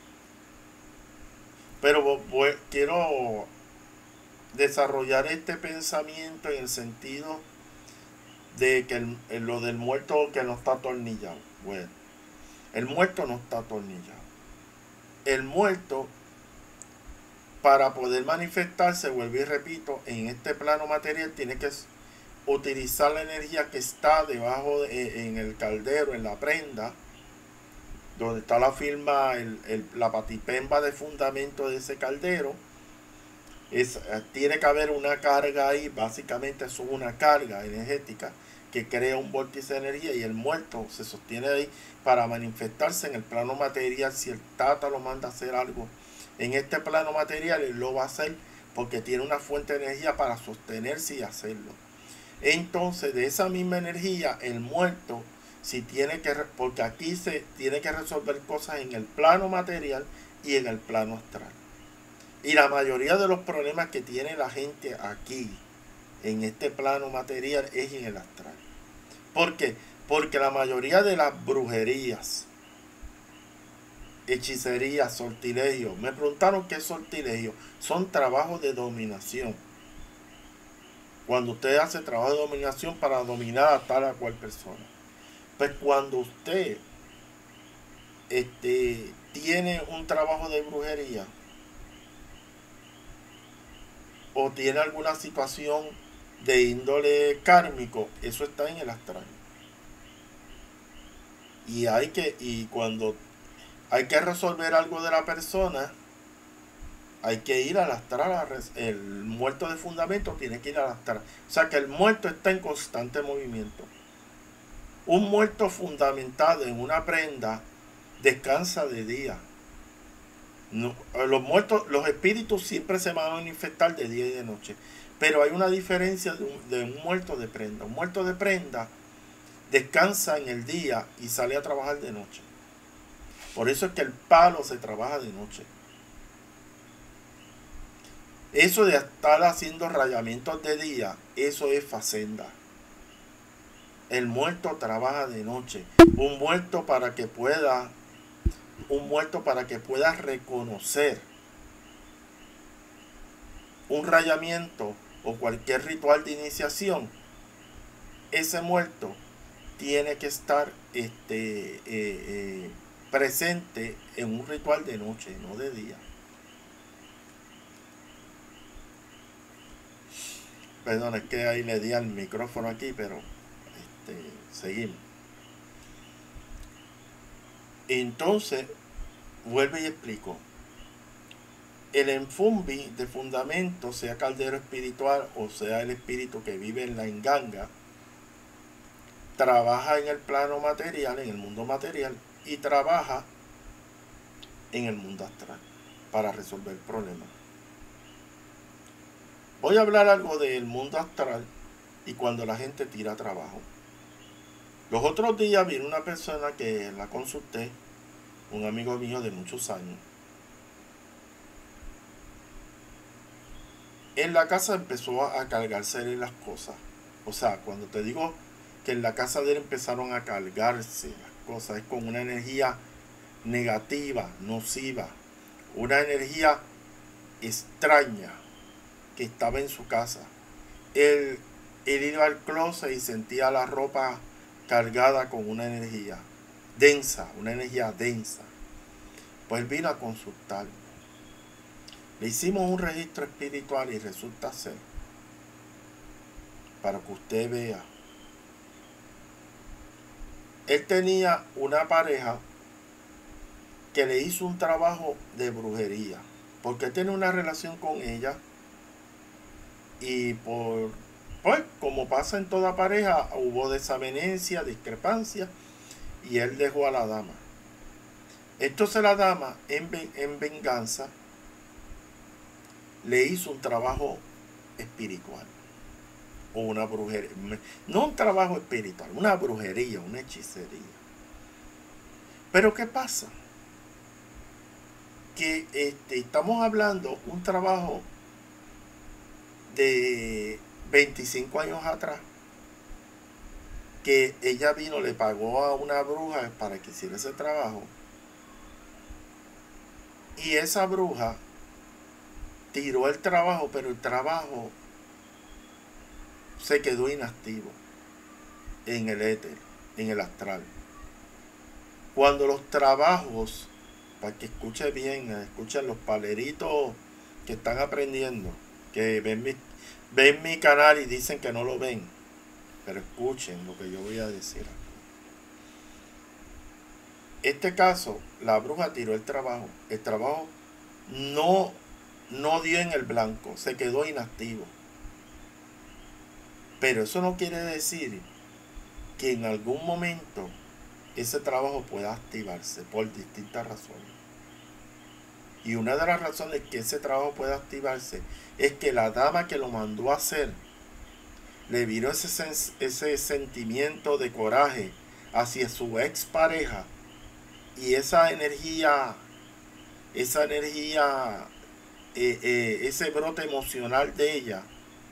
Pero pues, quiero desarrollar este pensamiento en el sentido de que el, el, lo del muerto que no está atornillado. Bueno, el muerto no está atornillado. El muerto, para poder manifestarse, vuelvo y repito, en este plano material, tiene que utilizar la energía que está debajo de, en el caldero, en la prenda, donde está la firma, el, el, la patipemba de fundamento de ese caldero. Es, tiene que haber una carga ahí, básicamente es una carga energética que crea un vórtice de energía, y el muerto se sostiene ahí para manifestarse en el plano material. Si el tata lo manda a hacer algo en este plano material, él lo va a hacer porque tiene una fuente de energía para sostenerse y hacerlo. Entonces, de esa misma energía, el muerto, si tiene que, porque aquí se tiene que resolver cosas en el plano material y en el plano astral. Y la mayoría de los problemas que tiene la gente aquí, en este plano material, es en el astral. ¿Por qué? Porque la mayoría de las brujerías, hechicerías, sortilegios, me preguntaron qué es sortilegio. Son trabajos de dominación. Cuando usted hace trabajo de dominación para dominar a tal o cual persona. Pues cuando usted este, tiene un trabajo de brujería, o tiene alguna situación de índole kármico, eso está en el astral. Y hay que, y cuando hay que resolver algo de la persona, hay que ir al astral. El muerto de fundamento tiene que ir al astral. O sea que el muerto está en constante movimiento. Un muerto fundamentado en una prenda descansa de día. No, los muertos, los espíritus siempre se van a manifestar de día y de noche. Pero hay una diferencia de un, de un muerto de prenda. Un muerto de prenda descansa en el día y sale a trabajar de noche. Por eso es que el palo se trabaja de noche. Eso de estar haciendo rayamientos de día, eso es facenda. El muerto trabaja de noche. Un muerto para que pueda, un muerto para que pueda reconocer un rayamiento o cualquier ritual de iniciación. Ese muerto tiene que estar este, eh, eh, presente en un ritual de noche, no de día. Perdón, es que ahí le di al micrófono aquí, pero este, seguimos. Entonces, vuelvo y explico. El enfumbi de fundamento, sea caldero espiritual o sea el espíritu que vive en la enganga, trabaja en el plano material, en el mundo material, y trabaja en el mundo astral para resolver problemas. Voy a hablar algo del mundo astral y cuando la gente tira trabajo. Los otros días vino una persona que la consulté, un amigo mío de muchos años. En la casa empezó a cargarse las cosas. O sea, cuando te digo que en la casa de él empezaron a cargarse las cosas, es con una energía negativa, nociva, una energía extraña que estaba en su casa. Él, él iba al closet y sentía la ropa cargada con una energía densa, una energía densa. Pues vino a consultar. Le hicimos un registro espiritual y resulta ser, para que usted vea, él tenía una pareja que le hizo un trabajo de brujería, porque él tiene una relación con ella y por, pues, como pasa en toda pareja, hubo desavenencia, discrepancia, y él dejó a la dama. Entonces la dama, en, en venganza, le hizo un trabajo espiritual, o una brujería, no un trabajo espiritual, una brujería, una hechicería. Pero ¿qué pasa? Que este, estamos hablando un trabajo de veinticinco años atrás, que ella vino, le pagó a una bruja para que hiciera ese trabajo, y esa bruja tiró el trabajo, pero el trabajo se quedó inactivo en el éter, en el astral. Cuando los trabajos, para que escuche bien, escuchen los paleritos que están aprendiendo, que ven mi, ven mi canal y dicen que no lo ven, pero escuchen lo que yo voy a decir. Este caso, la bruja tiró el trabajo, el trabajo no, no dio en el blanco, se quedó inactivo. Pero eso no quiere decir que en algún momento ese trabajo pueda activarse por distintas razones. Y una de las razones que ese trabajo pueda activarse es que la dama que lo mandó a hacer le vino ese, ese sentimiento de coraje hacia su expareja, y esa energía, esa energía, eh, eh, ese brote emocional de ella,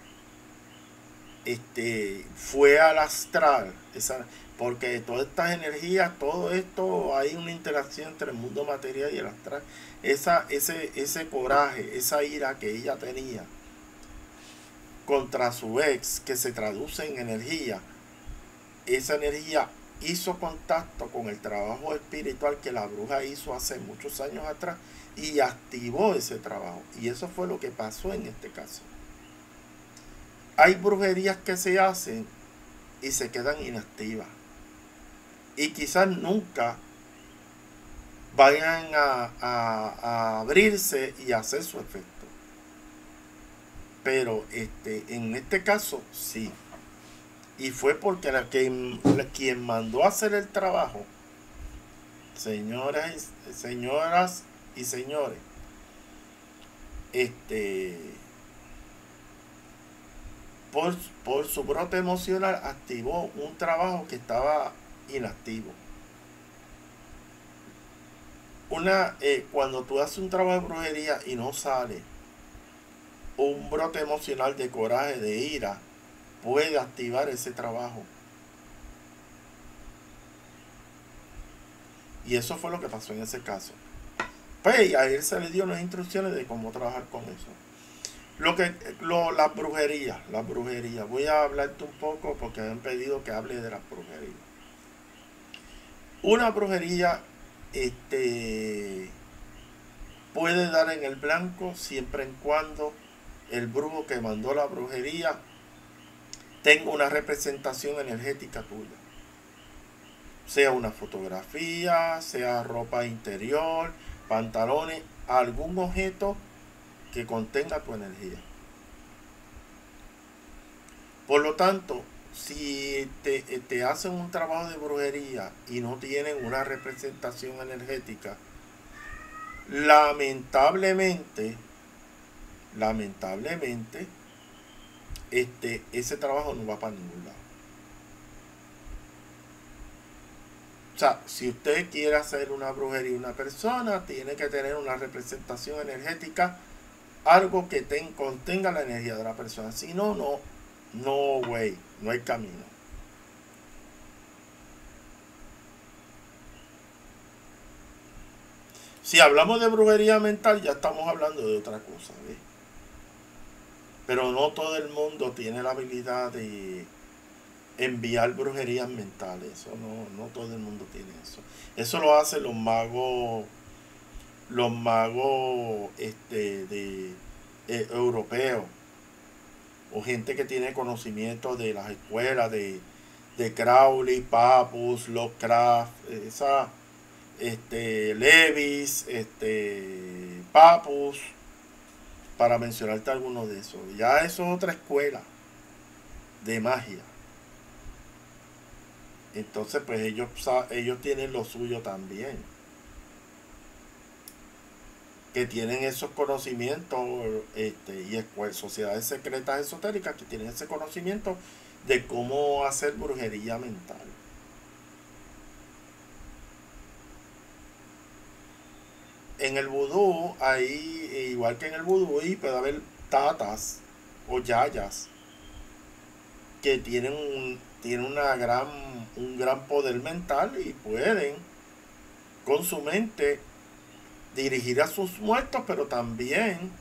este, fue al astral, esa, porque todas estas energías, todo esto, hay una interacción entre el mundo material y el astral. Esa, ese, ese coraje, esa ira que ella tenía contra su ex, que se traduce en energía, esa energía hizo contacto con el trabajo espiritual que la bruja hizo hace muchos años atrás y activó ese trabajo. Y eso fue lo que pasó en este caso. Hay brujerías que se hacen y se quedan inactivas, y quizás nunca vayan a, a, a abrirse y hacer su efecto. Pero este, en este caso sí. Y fue porque la, quien, la, quien mandó a hacer el trabajo, señoras, señoras y señores, este, por, por su brote emocional activó un trabajo que estaba inactivo. Una, eh, cuando tú haces un trabajo de brujería y no sale, un brote emocional de coraje, de ira, puede activar ese trabajo. Y eso fue lo que pasó en ese caso. Pues a él se le dio unas instrucciones de cómo trabajar con eso. Lo que, lo, las brujerías, las brujerías. Voy a hablarte un poco porque me han pedido que hable de las brujerías. Una brujería, este, puede dar en el blanco siempre y cuando el brujo que mandó la brujería tenga una representación energética tuya. Sea una fotografía, sea ropa interior, pantalones, algún objeto que contenga tu energía. Por lo tanto, si te, te hacen un trabajo de brujería y no tienen una representación energética, lamentablemente, lamentablemente, este, ese trabajo no va para ningún lado. O sea, si usted quiere hacer una brujería a una persona, tiene que tener una representación energética, algo que ten, contenga la energía de la persona. Si no, no, no way, no hay camino. Si hablamos de brujería mental, ya estamos hablando de otra cosa, ¿ves? Pero no todo el mundo tiene la habilidad de enviar brujerías mentales. Eso no, no todo el mundo tiene eso. Eso lo hacen los magos, los magos este, de, eh, europeos, o gente que tiene conocimiento de las escuelas de, de Crowley, Papus, Lovecraft, esa, este, Levis, este, Papus, para mencionarte alguno de esos. Ya eso es otra escuela de magia. Entonces, pues ellos, ellos tienen lo suyo también. Que tienen esos conocimientos, este, y escuelas, sociedades secretas esotéricas que tienen ese conocimiento de cómo hacer brujería mental. En el vudú, ahí, igual que en el vudú, y puede haber tatas o yayas que tienen un, tienen una gran, un gran poder mental y pueden con su mente dirigir a sus muertos, pero también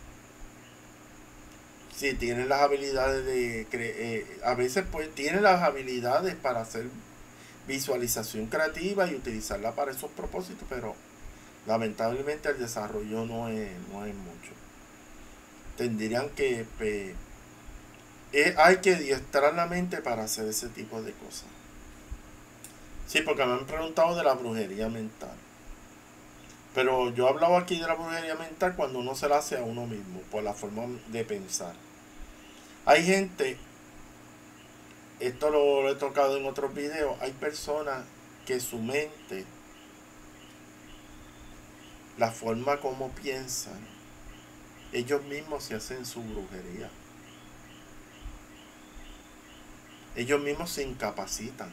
si tienen las habilidades de eh, a veces pues tienen las habilidades para hacer visualización creativa y utilizarla para esos propósitos, pero lamentablemente el desarrollo no es, no es mucho. Tendrían que eh, eh, hay que diestrar la mente para hacer ese tipo de cosas. Sí, porque me han preguntado de la brujería mental. Pero yo hablaba aquí de la brujería mental cuando uno se la hace a uno mismo, por la forma de pensar. Hay gente, esto lo, lo he tocado en otros videos, hay personas que su mente, la forma como piensan, ellos mismos se hacen su brujería. Ellos mismos se incapacitan.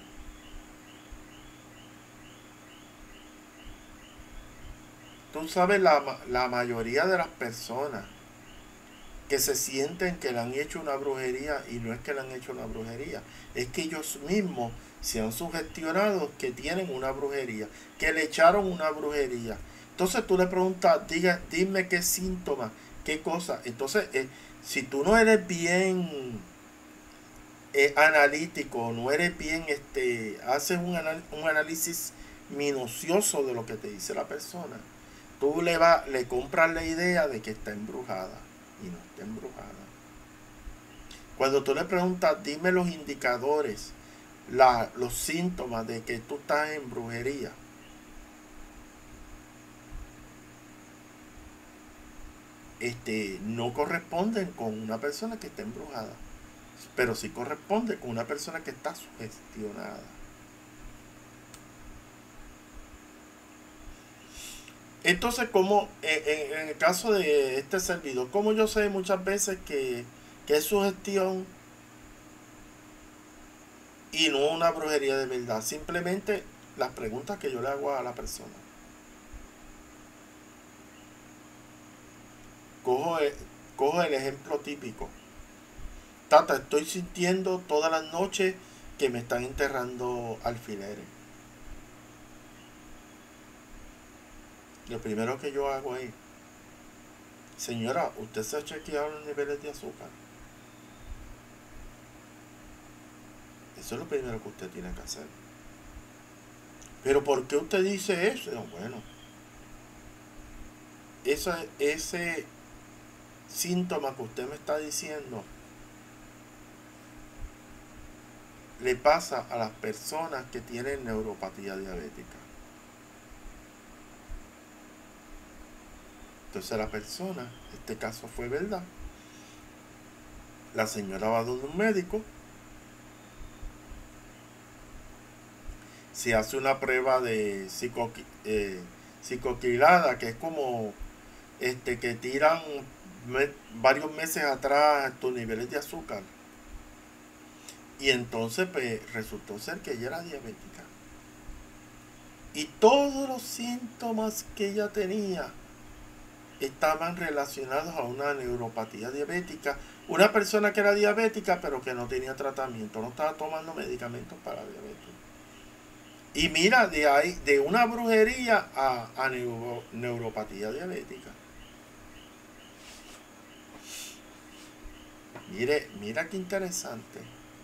Tú sabes, la, la mayoría de las personas que se sienten que le han hecho una brujería, y no es que le han hecho una brujería, es que ellos mismos se han sugestionado que tienen una brujería, que le echaron una brujería. Entonces tú le preguntas, diga, dime qué síntomas, qué cosa. Entonces, eh, si tú no eres bien eh, analítico, no eres bien, este, haces un, anal un análisis minucioso de lo que te dice la persona, tú le, va, le compras la idea de que está embrujada y no está embrujada. Cuando tú le preguntas, dime los indicadores, la, los síntomas de que tú estás en brujería, este, no corresponden con una persona que está embrujada, pero sí corresponde con una persona que está sugestionada. Entonces, como en, en el caso de este servidor, como yo sé muchas veces que, que es sugestión y no una brujería de verdad, simplemente las preguntas que yo le hago a la persona. Cojo el, cojo el ejemplo típico. Tata, estoy sintiendo todas las noches que me están enterrando alfileres. Lo primero que yo hago es, señora, ¿usted se ha chequeado los niveles de azúcar? Eso es lo primero que usted tiene que hacer. ¿Pero por qué usted dice eso? Bueno, eso, ese síntoma que usted me está diciendo le pasa a las personas que tienen neuropatía diabética. Entonces la persona, este caso fue verdad, la señora va donde un médico, se hace una prueba de psico, eh, psicoquilada, que es como este que tiran me, varios meses atrás tus niveles de azúcar, y entonces pues resultó ser que ella era diabética y todos los síntomas que ella tenía estaban relacionados a una neuropatía diabética. Una persona que era diabética pero que no tenía tratamiento, no estaba tomando medicamentos para diabetes. Y mira, de ahí, de una brujería a, a neuro, neuropatía diabética. Mire, mira qué interesante.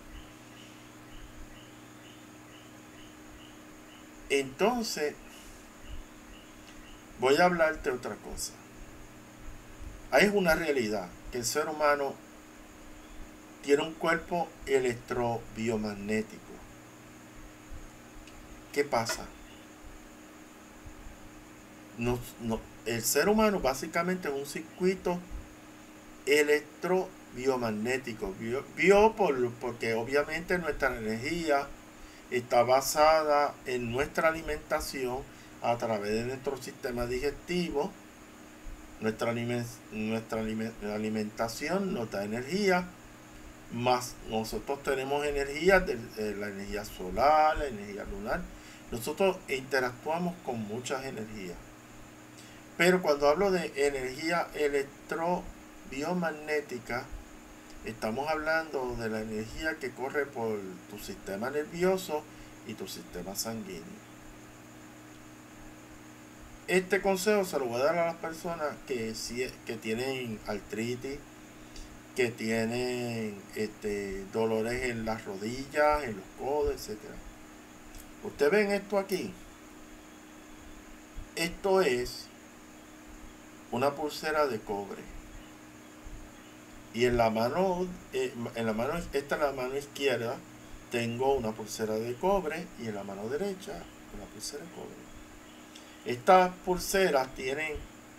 Entonces, voy a hablarte de otra cosa. Hay una realidad, que el ser humano tiene un cuerpo electrobiomagnético. ¿Qué pasa? No, no, el ser humano básicamente es un circuito electrobiomagnético. Bio, bio por, porque obviamente nuestra energía está basada en nuestra alimentación a través de nuestro sistema digestivo. Nuestra, nuestra alimentación nos da energía, más nosotros tenemos energía de, de la energía solar, la energía lunar. Nosotros interactuamos con muchas energías. Pero cuando hablo de energía electrobiomagnética, estamos hablando de la energía que corre por tu sistema nervioso y tu sistema sanguíneo. Este consejo se lo voy a dar a las personas que, que tienen artritis, que tienen este, dolores en las rodillas, en los codos, etcétera. Ustedes ven esto aquí. Esto es una pulsera de cobre. Y en la mano, eh, en la mano, esta es la mano izquierda, tengo una pulsera de cobre y en la mano derecha una pulsera de cobre. Estas pulseras tienen,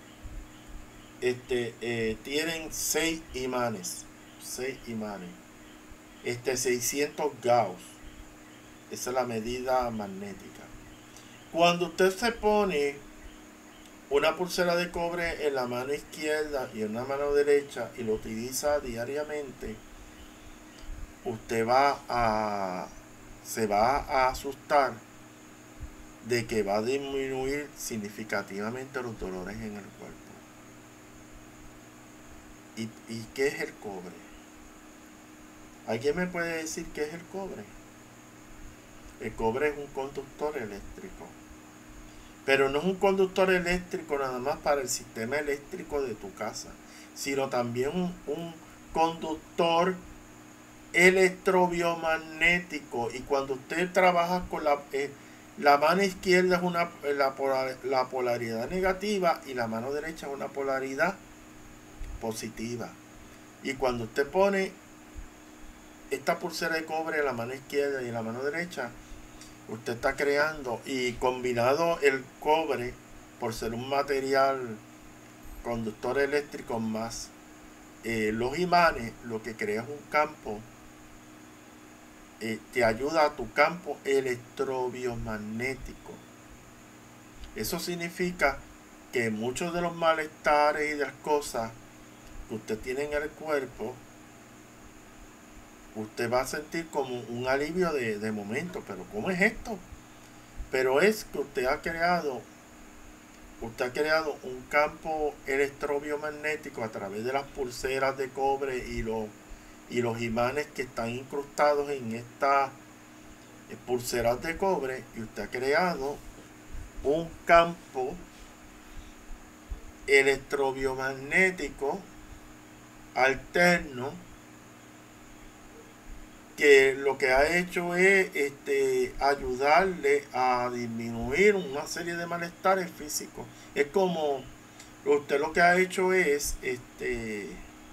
este, eh, tienen seis imanes, seis imanes, este, seiscientos Gauss. Esa es la medida magnética. Cuando usted se pone una pulsera de cobre en la mano izquierda y en la mano derecha y lo utiliza diariamente, usted va a se va a asustar de que va a disminuir significativamente los dolores en el cuerpo. ¿Y, y qué es el cobre? ¿Alguien me puede decir qué es el cobre? El cobre es un conductor eléctrico. Pero no es un conductor eléctrico nada más para el sistema eléctrico de tu casa, sino también un, un conductor electrobiomagnético. Y cuando usted trabaja con la, eh, la mano izquierda es una, la, polar, la polaridad negativa y la mano derecha es una polaridad positiva. Y cuando usted pone esta pulsera de cobre en la mano izquierda y en la mano derecha, usted está creando, y combinado el cobre, por ser un material conductor eléctrico más eh, los imanes, lo que crea es un campo, eh, te ayuda a tu campo electrobiomagnético. Eso significa que muchos de los malestares y de las cosas que usted tiene en el cuerpo, usted va a sentir como un alivio de, de momento. Pero ¿cómo es esto? Pero es que usted ha creado usted ha creado un campo electrobiomagnético a través de las pulseras de cobre y los, y los imanes que están incrustados en estas pulseras de cobre, y usted ha creado un campo electrobiomagnético alterno que lo que ha hecho es este, ayudarle a disminuir una serie de malestares físicos. Es como usted lo que ha hecho es este,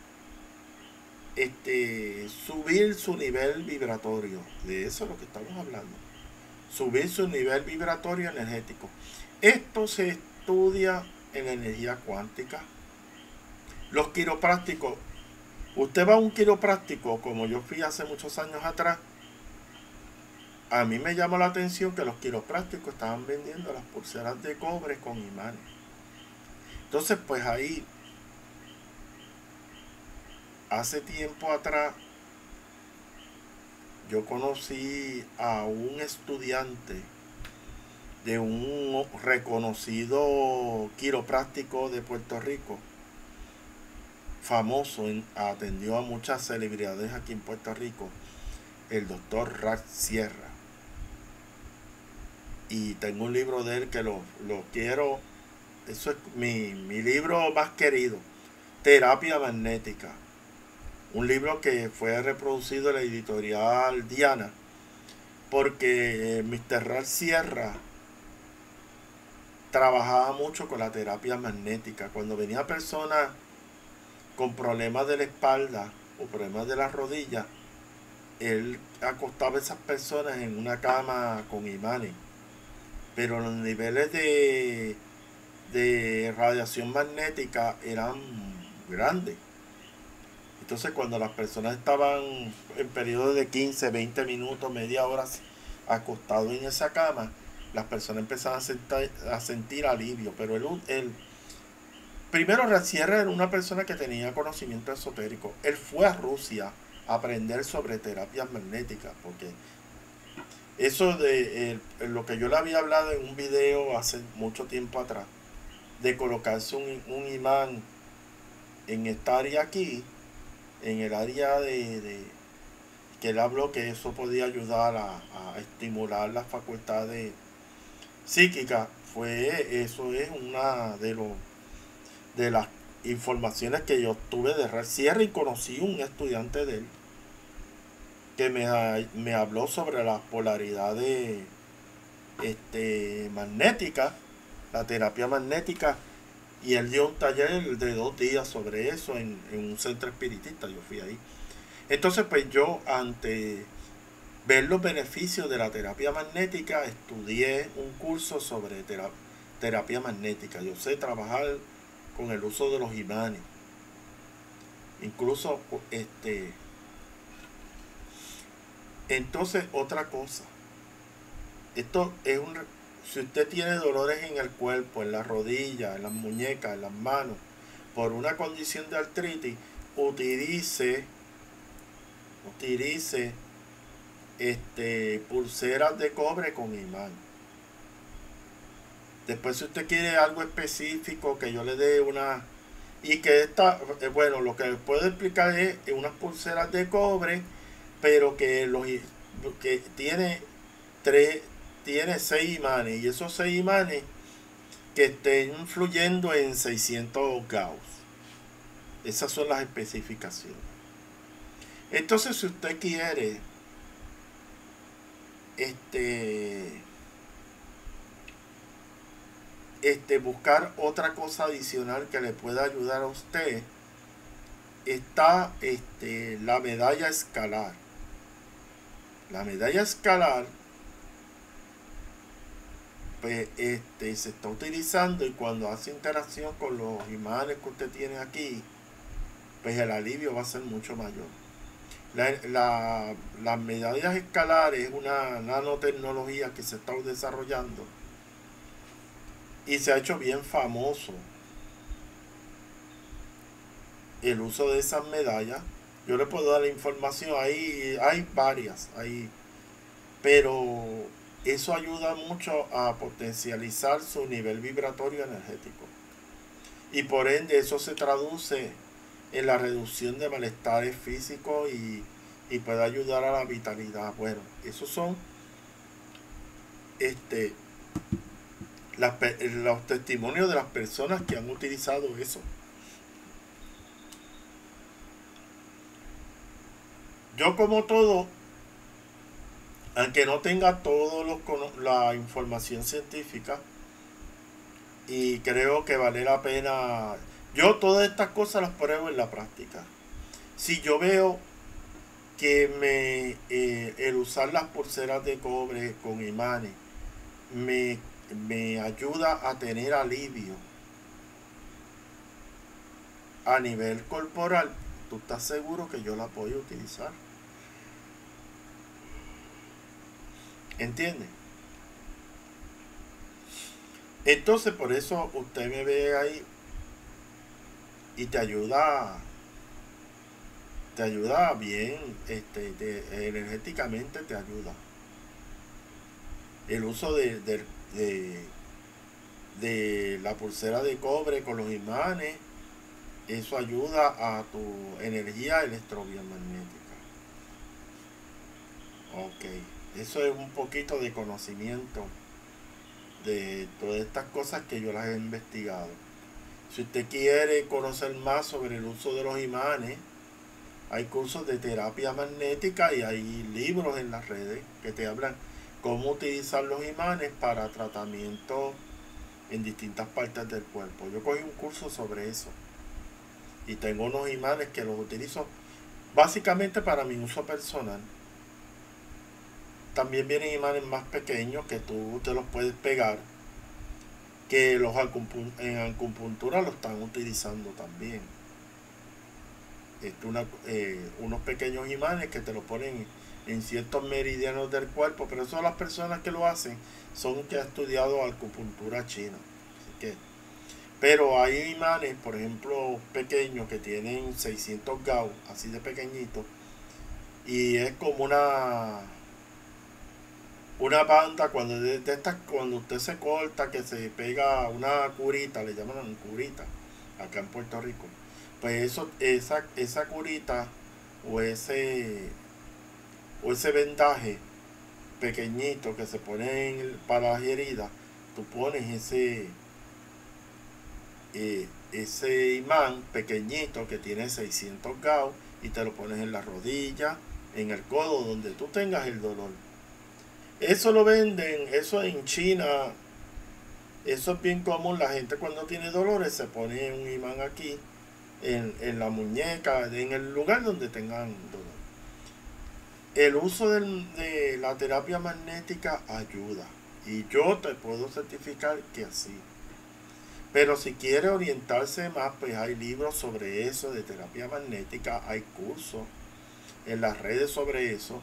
este, subir su nivel vibratorio. De eso es lo que estamos hablando. Subir su nivel vibratorio energético. Esto se estudia en la energía cuántica. Los quiroprácticos. Usted va a un quiropráctico, como yo fui hace muchos años atrás. A mí me llamó la atención que los quiroprácticos estaban vendiendo las pulseras de cobre con imanes. Entonces, pues ahí, hace tiempo atrás, yo conocí a un estudiante de un reconocido quiropráctico de Puerto Rico, famoso, en, atendió a muchas celebridades aquí en Puerto Rico, el doctor Rack Sierra. y tengo un libro de él que lo, lo quiero, eso es mi, mi libro más querido, Terapia Magnética. Un libro que fue reproducido en la editorial Diana, porque mister Ralph Sierra trabajaba mucho con la terapia magnética. Cuando venía personas con problemas de la espalda o problemas de las rodillas, él acostaba a esas personas en una cama con imanes. Pero los niveles de, de radiación magnética eran grandes. Entonces cuando las personas estaban en periodos de quince, veinte minutos, media hora acostados en esa cama, las personas empezaban a sentir, a sentir alivio. Pero él, él primero Sierra era una persona que tenía conocimiento esotérico. Él fue a Rusia a aprender sobre terapias magnéticas, porque eso de eh, lo que yo le había hablado en un video hace mucho tiempo atrás, de colocarse un, un imán en esta área aquí, en el área de, de que él habló que eso podía ayudar a, a estimular las facultades psíquicas, fue eso es una de los de las informaciones que yo tuve de Ralph Sierra, y conocí un estudiante de él que me, me habló sobre la polaridad de este magnética, la terapia magnética, y él dio un taller de dos días sobre eso en, en un centro espiritista. Yo fui ahí. Entonces pues yo, ante ver los beneficios de la terapia magnética, estudié un curso sobre terapia, terapia magnética. Yo sé trabajar con el uso de los imanes. Incluso este entonces otra cosa. Esto es un si usted tiene dolores en el cuerpo, en las rodillas, en las muñecas, en las manos, por una condición de artritis, utilice utilice este pulseras de cobre con imán. Después, si usted quiere algo específico, que yo le dé una, y que esta, bueno, lo que les puedo explicar es unas pulseras de cobre, pero que los que tiene tres tiene seis imanes, y esos seis imanes que estén fluyendo en seiscientos Gauss. Esas son las especificaciones. Entonces, si usted quiere este este buscar otra cosa adicional que le pueda ayudar a usted, está este la medalla escalar. La medalla escalar pues, este, se está utilizando, y cuando hace interacción con los imanes que usted tiene aquí, pues el alivio va a ser mucho mayor. La, la, las medallas escalares es una nanotecnología que se está desarrollando y se ha hecho bien famoso el uso de esas medallas. Yo le puedo dar la información, ahí hay varias ahí, pero eso ayuda mucho a potencializar su nivel vibratorio energético, y por ende eso se traduce en la reducción de malestares físicos, y, y puede ayudar a la vitalidad. Bueno, esos son este las, los testimonios de las personas que han utilizado eso. Yo, como todo, aunque no tenga toda la información científica, y creo que vale la pena, yo todas estas cosas las pruebo en la práctica. Si yo veo que me eh, el usar las pulseras de cobre con imanes me, me ayuda a tener alivio a nivel corporal, tú estás seguro que yo la voy a utilizar. ¿Entiendes? Entonces, por eso usted me ve ahí, y te ayuda te ayuda bien, este te, energéticamente te ayuda el uso de, de, de, de la pulsera de cobre con los imanes. Eso ayuda a tu energía electrobiomagnética. Ok, eso es un poquito de conocimiento de todas estas cosas que yo las he investigado. Si usted quiere conocer más sobre el uso de los imanes, hay cursos de terapia magnética y hay libros en las redes que te hablan cómo utilizar los imanes para tratamiento en distintas partes del cuerpo. Yo cogí un curso sobre eso y tengo unos imanes que los utilizo básicamente para mi uso personal. También vienen imanes más pequeños que tú te los puedes pegar, que los en acupuntura lo están utilizando también. Este, una, eh, unos pequeños imanes que te lo ponen en ciertos meridianos del cuerpo, pero eso las personas que lo hacen son que han estudiado acupuntura china. Así que, pero hay imanes, por ejemplo, pequeños que tienen seiscientos gauss, así de pequeñitos, y es como una una banda cuando de, de estas, cuando usted se corta, que se pega una curita, le llaman curita acá en Puerto Rico. Pues eso, esa, esa curita o ese o ese vendaje pequeñito que se pone en, para las heridas, tú pones ese eh, ese imán pequeñito que tiene seiscientos gauss y te lo pones en la rodilla, en el codo, donde tú tengas el dolor. Eso lo venden, eso en China, eso es bien común. La gente cuando tiene dolores se pone un imán aquí, en, en la muñeca, en el lugar donde tengan dolor. El uso del, de la terapia magnética ayuda, y yo te puedo certificar que así. Pero si quiere orientarse más, pues hay libros sobre eso, de terapia magnética, hay cursos en las redes sobre eso,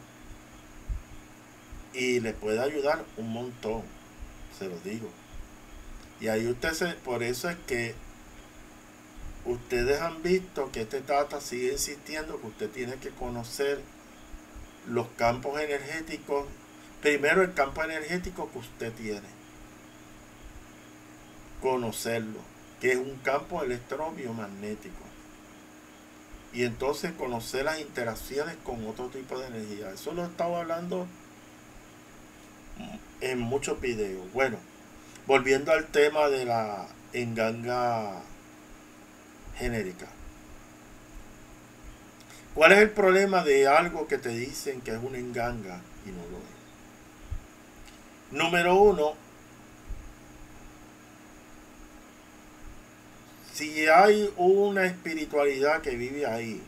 y le puede ayudar un montón, se lo digo. Y ahí usted se, por eso es que ustedes han visto que este Tata sigue insistiendo que usted tiene que conocer los campos energéticos. Primero, el campo energético que usted tiene, conocerlo, que es un campo electrobiomagnético, y entonces conocer las interacciones con otro tipo de energía. Eso lo he estado hablando en muchos videos. Bueno, volviendo al tema de la enganga genérica. ¿Cuál es el problema de algo que te dicen que es una enganga y no lo es? Número uno, si hay una espiritualidad que vive ahí,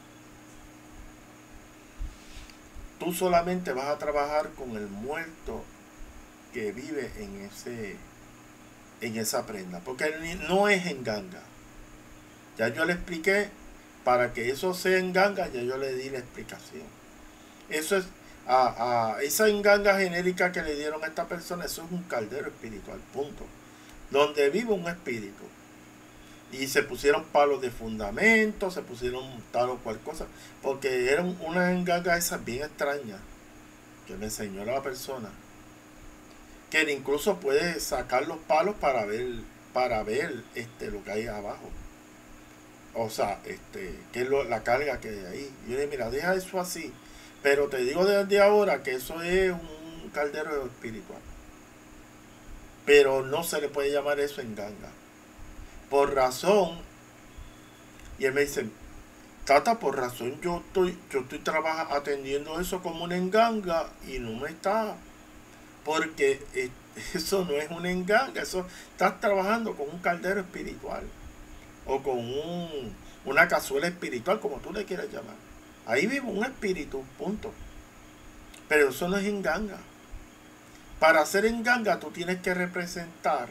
tú solamente vas a trabajar con el muerto que vive en ese en esa prenda, porque no es enganga. Ya yo le expliqué, para que eso sea enganga, ya yo le di la explicación. Eso es a, a esa enganga genérica que le dieron a esta persona, eso es un caldero espiritual, punto, donde vive un espíritu. Y se pusieron palos de fundamento, se pusieron tal o cual cosa, porque eran una enganga esas bien extrañas que me enseñó la persona, que incluso puede sacar los palos para ver para ver este lo que hay abajo, o sea, este que es lo, la carga que hay ahí. Y yo le dije, mira, deja eso así, pero te digo desde ahora que eso es un caldero espiritual, pero no se le puede llamar eso enganga, por razón. Y él me dice, Tata, por razón yo estoy yo estoy trabajando atendiendo eso como una enganga y no me está, porque eh, eso no es una enganga, eso estás trabajando con un caldero espiritual o con un, una cazuela espiritual, como tú le quieras llamar. Ahí vive un espíritu, punto. Pero eso no es enganga. Para hacer enganga tú tienes que representar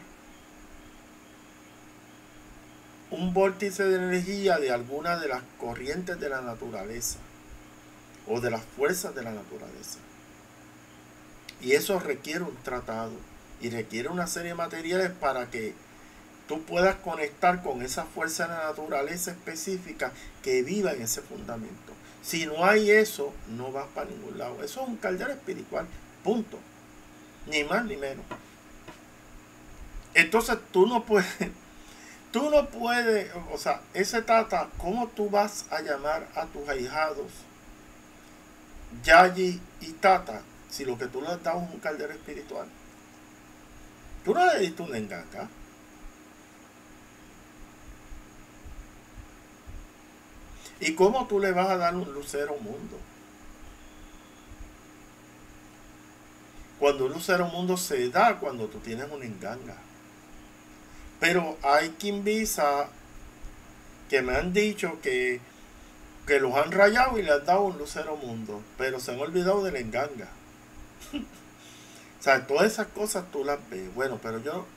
un vórtice de energía de alguna de las corrientes de la naturaleza o de las fuerzas de la naturaleza. Y eso requiere un tratado y requiere una serie de materiales para que tú puedas conectar con esa fuerza de la naturaleza específica que viva en ese fundamento. Si no hay eso, no vas para ningún lado. Eso es un caldero espiritual, punto. Ni más ni menos. Entonces tú no puedes, tú no puedes, o sea, ese Tata, ¿cómo tú vas a llamar a tus ahijados Yayi y Tata si lo que tú les das es un caldero espiritual? Tú no le diste una enganga. ¿Y cómo tú le vas a dar un lucero mundo? Cuando un lucero mundo se da cuando tú tienes una enganga. Pero hay quimbisa que me han dicho que, que los han rayado y le han dado un lucero mundo, pero se han olvidado de la enganga. O sea, todas esas cosas tú las ves. Bueno, pero yo,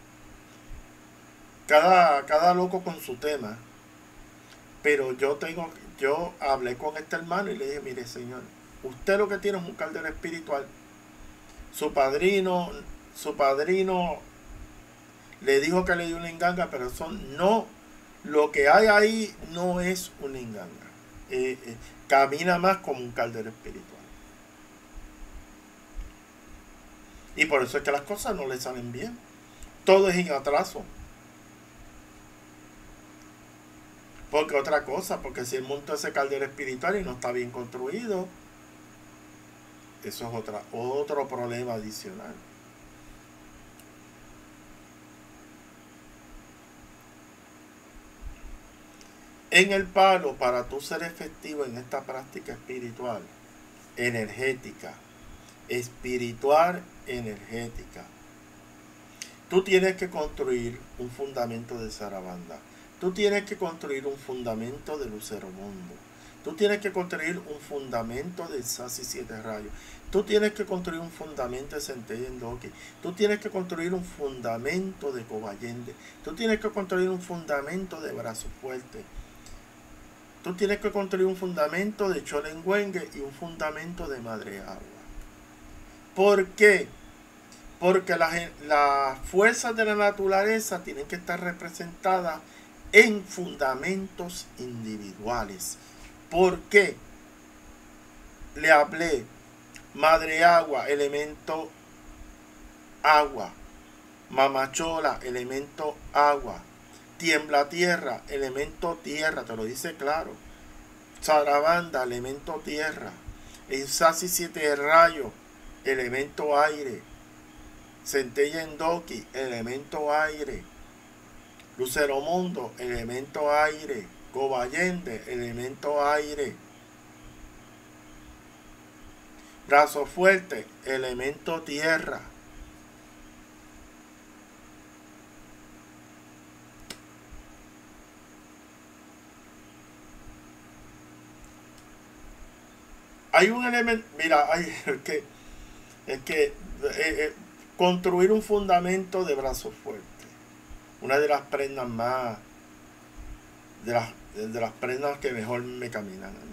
cada, cada loco con su tema. Pero yo tengo, yo hablé con este hermano y le dije, mire señor, usted lo que tiene es un caldero espiritual. Su padrino, su padrino le dijo que le dio una enganga, pero eso no, lo que hay ahí no es una enganga. Eh, eh, camina más como un caldero espiritual. Y por eso es que las cosas no le salen bien. Todo es en atraso. Porque otra cosa, porque si él montó ese caldero espiritual y no está bien construido, eso es otra, otro problema adicional. En el palo, para tú ser efectivo en esta práctica espiritual, energética, espiritual, energética, tú tienes que construir un fundamento de Sarabanda. Tú tienes que construir un fundamento de Lucero Mundo. Tú tienes que construir un fundamento de Sasi Siete Rayos. Tú tienes que construir un fundamento de Centella Endoki. Tú tienes que construir un fundamento de Cobayende. Tú tienes que construir un fundamento de Brazo Fuerte. Tú tienes que construir un fundamento de Cholenguengue y un fundamento de Madre Agua. ¿Por qué? Porque las, las fuerzas de la naturaleza tienen que estar representadas en fundamentos individuales. ¿Por qué? Le hablé. Madre Agua, elemento agua. Mamachola, elemento agua. Tiembla tierra, elemento tierra, te lo dice claro. Sarabanda, elemento tierra. Sasi Siete Rayos, elemento aire. Centella Endoki, elemento aire. Lucero Mundo, elemento aire. Cobayende, elemento aire. Brazo Fuerte, elemento tierra. Hay un elemento, mira, hay, es que, es que eh, eh, construir un fundamento de Brazo Fuerte, una de las prendas más, de las, de las prendas que mejor me caminan a mí.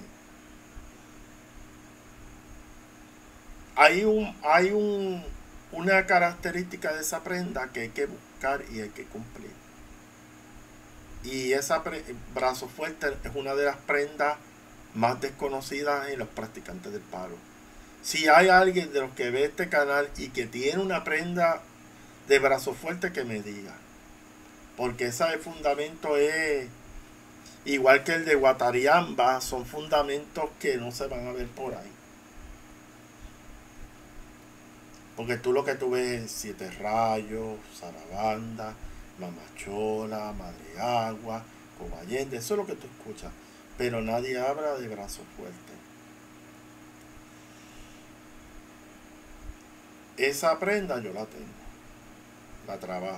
Hay, un, hay un, una característica de esa prenda que hay que buscar y hay que cumplir. Y esa pre, Brazo Fuerte es una de las prendas más desconocidas en los practicantes del palo. Si hay alguien de los que ve este canal y que tiene una prenda de Brazo Fuerte, que me diga. Porque ese fundamento es igual que el de Guatariamba, son fundamentos que no se van a ver por ahí. Porque tú lo que tú ves es Siete Rayos, Sarabanda, Mamachola, Madre Agua, Cobayende, eso es lo que tú escuchas. Pero nadie habla de Brazo Fuerte. Esa prenda yo la tengo, la trabajo.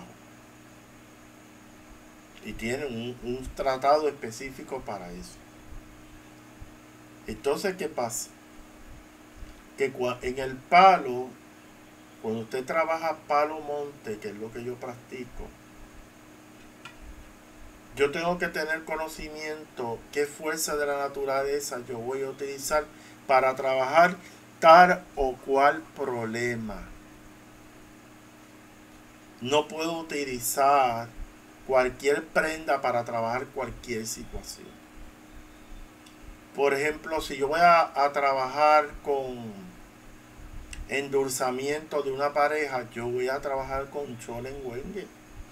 Y tiene un, un tratado específico para eso. Entonces, ¿qué pasa? Que en el palo, cuando usted trabaja palo monte, que es lo que yo practico, yo tengo que tener conocimiento qué fuerza de la naturaleza yo voy a utilizar para trabajar tal o cual problema. No puedo utilizar cualquier prenda para trabajar cualquier situación. Por ejemplo, si yo voy a, a trabajar con endulzamiento de una pareja, yo voy a trabajar con Cholenguengue.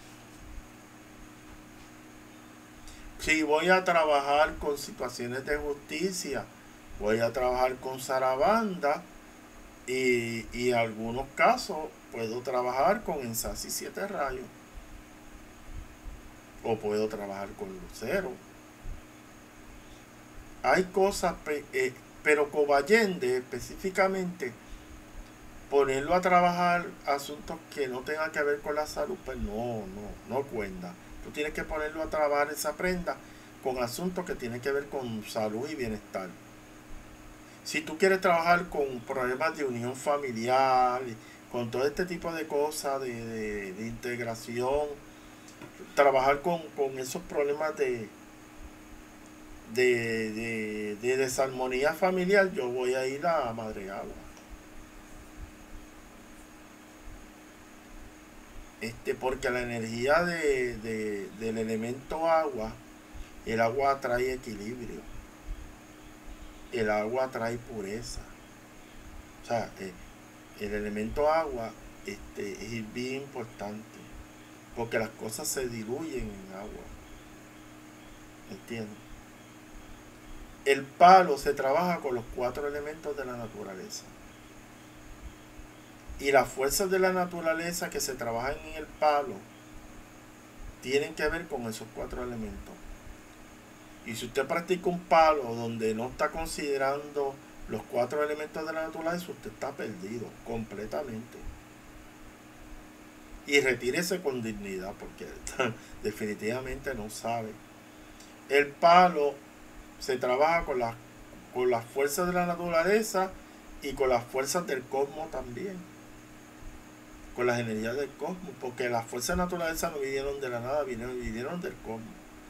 Si voy a trabajar con situaciones de justicia, voy a trabajar con Sarabanda y, y en algunos casos puedo trabajar con Ensasi siete rayos. O puedo trabajar con Lucero. Hay cosas, eh, pero Cobayende específicamente, ponerlo a trabajar asuntos que no tengan que ver con la salud, pues no, no, no cuenta. Tú tienes que ponerlo a trabajar esa prenda con asuntos que tienen que ver con salud y bienestar. Si tú quieres trabajar con problemas de unión familiar, con todo este tipo de cosas, de, de, de integración, trabajar con, con esos problemas de, de, de, de desarmonía familiar, yo voy a ir a Madre Agua. Este, porque la energía de, de, del elemento agua, el agua trae equilibrio, el agua trae pureza. O sea, eh, el elemento agua este, es bien importante, porque las cosas se diluyen en agua. ¿Entiendes? El palo se trabaja con los cuatro elementos de la naturaleza. Y las fuerzas de la naturaleza que se trabajan en el palo tienen que ver con esos cuatro elementos. Y si usted practica un palo donde no está considerando los cuatro elementos de la naturaleza, usted está perdido completamente. Y retírese con dignidad, porque definitivamente no sabe. El palo se trabaja con las, con las fuerzas de la naturaleza y con las fuerzas del cosmos también. Con las energías del cosmos, porque las fuerzas de la naturaleza no vinieron de la nada, vinieron, vinieron del cosmos.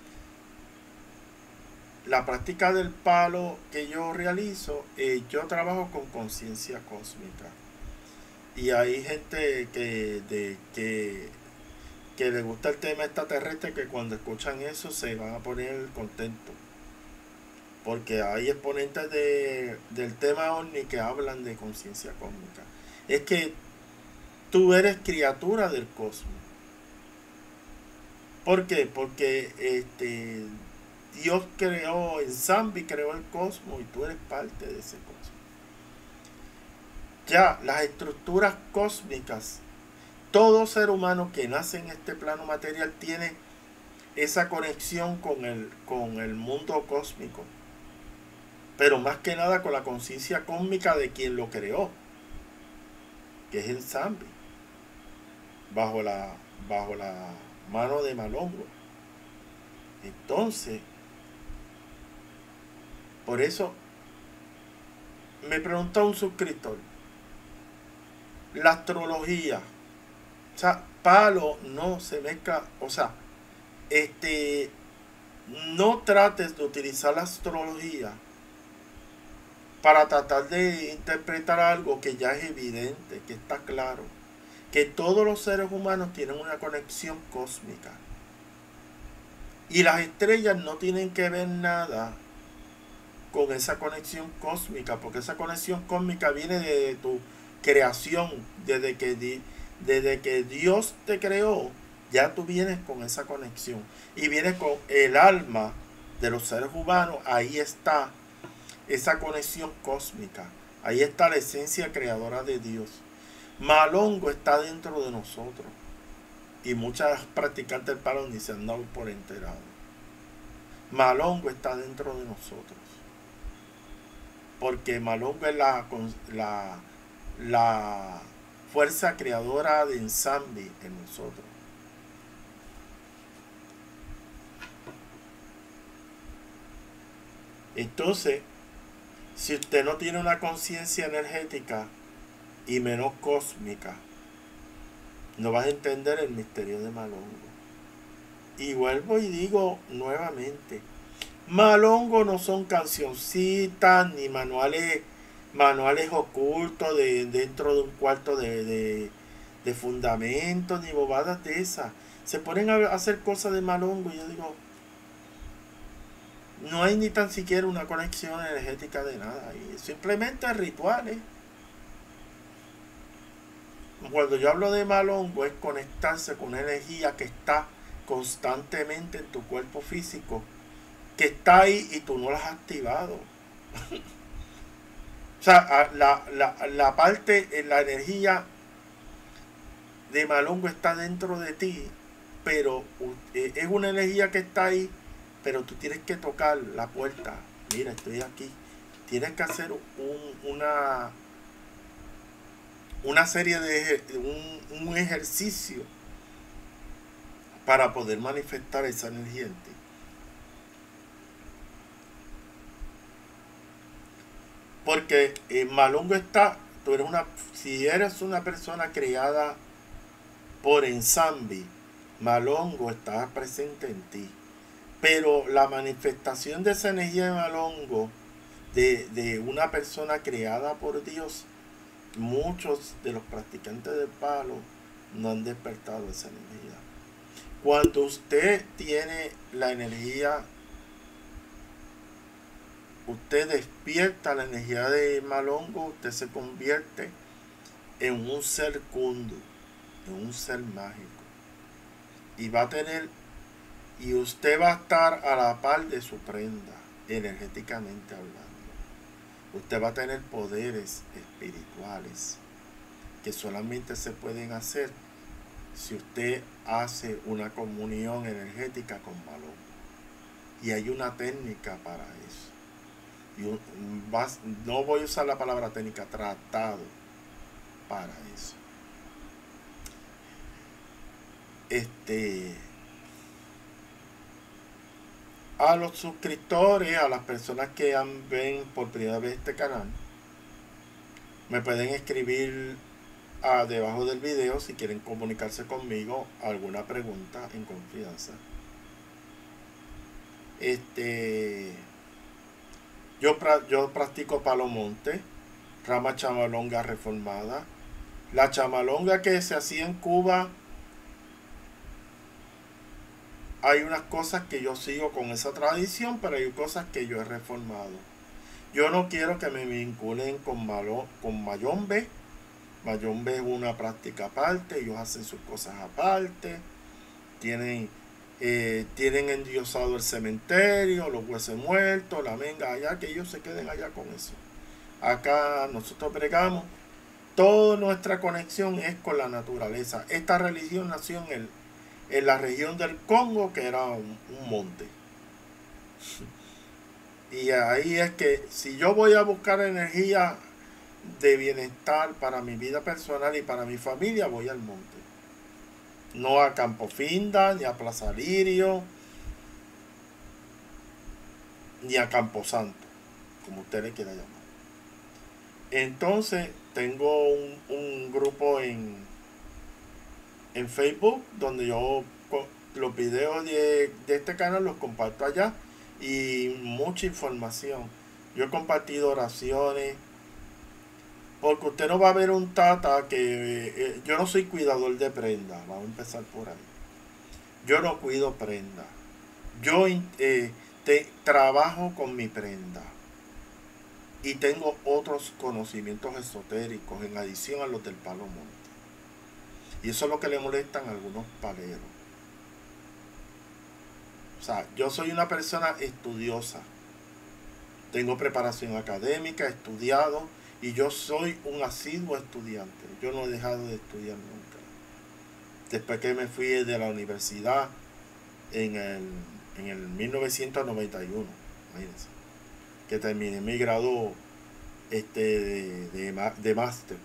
La práctica del palo que yo realizo, eh, yo trabajo con conciencia cósmica. Y hay gente que, de, que, que le gusta el tema extraterrestre, que cuando escuchan eso se van a poner contentos. Porque hay exponentes de, del tema ovni que hablan de conciencia cósmica. Es que tú eres criatura del cosmos. ¿Por qué? Porque este, Dios creó, Ensambui creó el cosmos y tú eres parte de ese cosmos. Ya, las estructuras cósmicas, todo ser humano que nace en este plano material tiene esa conexión con el, con el mundo cósmico. Pero más que nada con la conciencia cósmica de quien lo creó, que es Ensambui, bajo la, bajo la mano de Malongo. Entonces, por eso me preguntó un suscriptor, la astrología, o sea, palo no se mezcla, o sea, este, no trates de utilizar la astrología para tratar de interpretar algo que ya es evidente, que está claro, que todos los seres humanos tienen una conexión cósmica. Y las estrellas no tienen que ver nada con esa conexión cósmica, porque esa conexión cósmica viene de tu creación, desde que, desde que Dios te creó, ya tú vienes con esa conexión. Y vienes con el alma de los seres humanos, ahí está esa conexión cósmica, ahí está la esencia creadora de Dios. Malongo está dentro de nosotros. Y muchas practicantes del palo ni se han dado por enterado. Malongo está dentro de nosotros. Porque Malongo es la, la, la fuerza creadora de Ensambui en nosotros. Entonces, si usted no tiene una conciencia energética y menos cósmica, no vas a entender el misterio de Malongo. Y vuelvo y digo nuevamente, Malongo no son cancioncitas ni manuales manuales ocultos de, dentro de un cuarto de, de, de fundamentos ni bobadas de esas. Se ponen a hacer cosas de Malongo y yo digo, no hay ni tan siquiera una conexión energética de nada, y simplemente rituales. Cuando yo hablo de Malongo es conectarse con una energía que está constantemente en tu cuerpo físico, que está ahí y tú no la has activado. O sea, la, la, la parte, la energía de Malongo está dentro de ti, pero es una energía que está ahí, pero tú tienes que tocar la puerta. Mira, estoy aquí. Tienes que hacer un, una, una serie de un, un ejercicio para poder manifestar esa energía en ti. Porque en Malongo está, tú eres una, si eres una persona creada por Ensambi, Malongo está presente en ti. Pero la manifestación de esa energía de Malongo, de, de una persona creada por Dios, muchos de los practicantes del palo no han despertado esa energía. Cuando usted tiene la energía, usted despierta la energía de Malongo, usted se convierte en un ser kundu, en un ser mágico. Y va a tener, y usted va a estar a la par de su prenda, energéticamente hablando. Usted va a tener poderes espirituales que solamente se pueden hacer si usted hace una comunión energética con Malongo. Y hay una técnica para eso. Y vas, no voy a usar la palabra técnica, tratado para eso. Este, a los suscriptores, a las personas que han, ven por primera vez este canal, me pueden escribir a, debajo del video si quieren comunicarse conmigo alguna pregunta en confianza. Este, yo, yo practico palomonte, rama chamalonga reformada. La chamalonga que se hacía en Cuba, hay unas cosas que yo sigo con esa tradición, pero hay cosas que yo he reformado. Yo no quiero que me vinculen con, malo, con Mayombe. Mayombe es una práctica aparte, ellos hacen sus cosas aparte. Tienen, eh, tienen endiosado el cementerio, los huesos muertos, la menga allá, que ellos se queden allá con eso. Acá nosotros bregamos, toda nuestra conexión es con la naturaleza. Esta religión nació en, el, en la región del Congo, que era un, un monte. Y ahí es que si yo voy a buscar energía de bienestar para mi vida personal y para mi familia, voy al monte. No a Campo Finda, ni a Plaza Lirio, ni a Camposanto, como usted le quiera llamar. Entonces tengo un, un grupo en, en Facebook donde yo los videos de, de este canal los comparto allá y mucha información. Yo he compartido oraciones, porque usted no va a ver un tata que eh, yo no soy cuidador de prenda, vamos a empezar por ahí. Yo no cuido prenda, yo eh, te, trabajo con mi prenda y tengo otros conocimientos esotéricos en adición a los del palo monte, y eso es lo que le molestan a algunos paleros. O sea, yo soy una persona estudiosa, tengo preparación académica, he estudiado, y yo soy un asiduo estudiante. Yo no he dejado de estudiar nunca. Después que me fui de la universidad en el, en el mil novecientos noventa y uno, imagínense, que terminé mi grado este, de, de, de máster.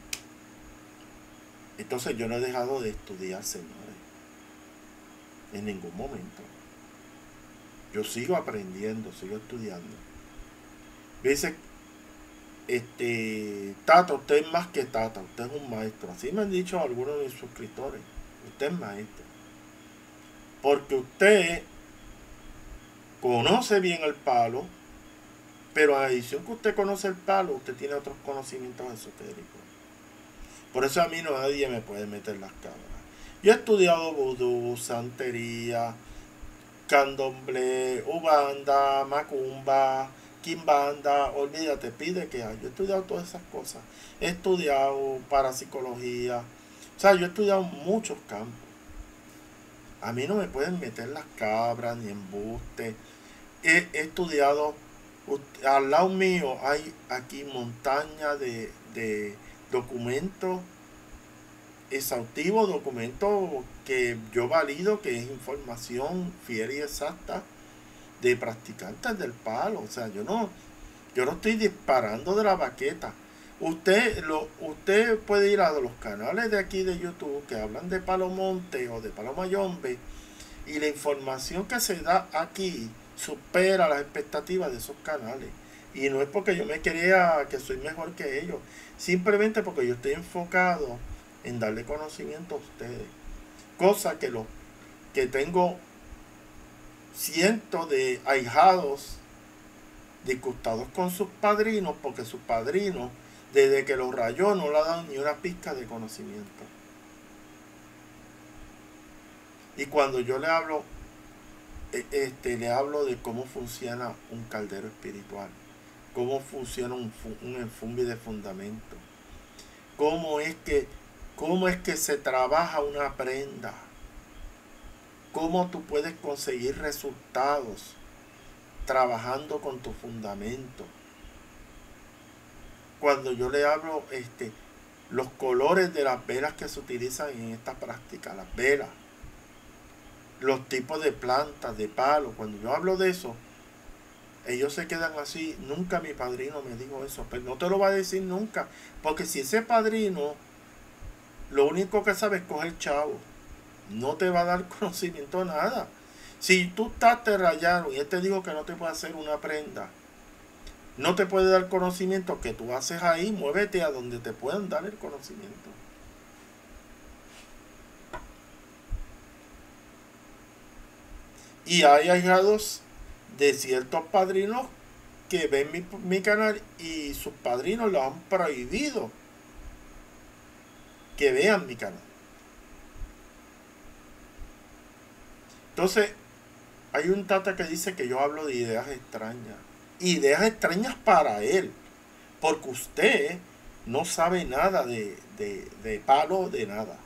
Entonces yo no he dejado de estudiar, señores, en ningún momento. Yo sigo aprendiendo, sigo estudiando. Dice, este, Tata, usted es más que Tata, usted es un maestro. Así me han dicho algunos de mis suscriptores. Usted es maestro. Porque usted conoce bien el palo, pero a adición que usted conoce el palo, usted tiene otros conocimientos esotéricos. Por eso a mí no nadie me puede meter las cabras. Yo he estudiado vudú, santería, candomblé, ubanda, macumba, quimbanda, olvídate, pide que hay. Yo he estudiado todas esas cosas. He estudiado parapsicología. O sea, yo he estudiado muchos campos. A mí no me pueden meter las cabras ni embuste. He, he estudiado, al lado mío hay aquí montaña de, de documentos exhaustivo, documento que yo valido, que es información fiel y exacta de practicantes del palo. O sea, yo no, yo no estoy disparando de la baqueta. Usted, lo, usted puede ir a los canales de aquí de YouTube que hablan de Palo Monte o de Palo Mayombe, y la información que se da aquí supera las expectativas de esos canales. Y no es porque yo me crea que soy mejor que ellos, simplemente porque yo estoy enfocado en darle conocimiento a ustedes. Cosa que, lo, que tengo cientos de ahijados disgustados con sus padrinos, porque sus padrinos, desde que los rayó, no le dan ni una pizca de conocimiento. Y cuando yo le hablo, este, le hablo de cómo funciona un caldero espiritual, cómo funciona un, un enfumbi de fundamento, cómo es que, cómo es que se trabaja una prenda, cómo tú puedes conseguir resultados trabajando con tu fundamento. Cuando yo le hablo, este, los colores de las velas que se utilizan en esta práctica, las velas, los tipos de plantas, de palos, cuando yo hablo de eso, ellos se quedan así. Nunca mi padrino me dijo eso, pero no te lo va a decir nunca, porque si ese padrino lo único que sabe es coger chavo, no te va a dar conocimiento de nada. Si tú estás, te rayaron y él te dijo que no te puede hacer una prenda, no te puede dar conocimiento que tú haces ahí, muévete a donde te puedan dar el conocimiento. Y hay ahijados de ciertos padrinos que ven mi, mi canal y sus padrinos los han prohibido que vean mi canal. Entonces, hay un tata que dice que yo hablo de ideas extrañas. Ideas extrañas para él, porque usted no sabe nada de, de, de palo, de nada.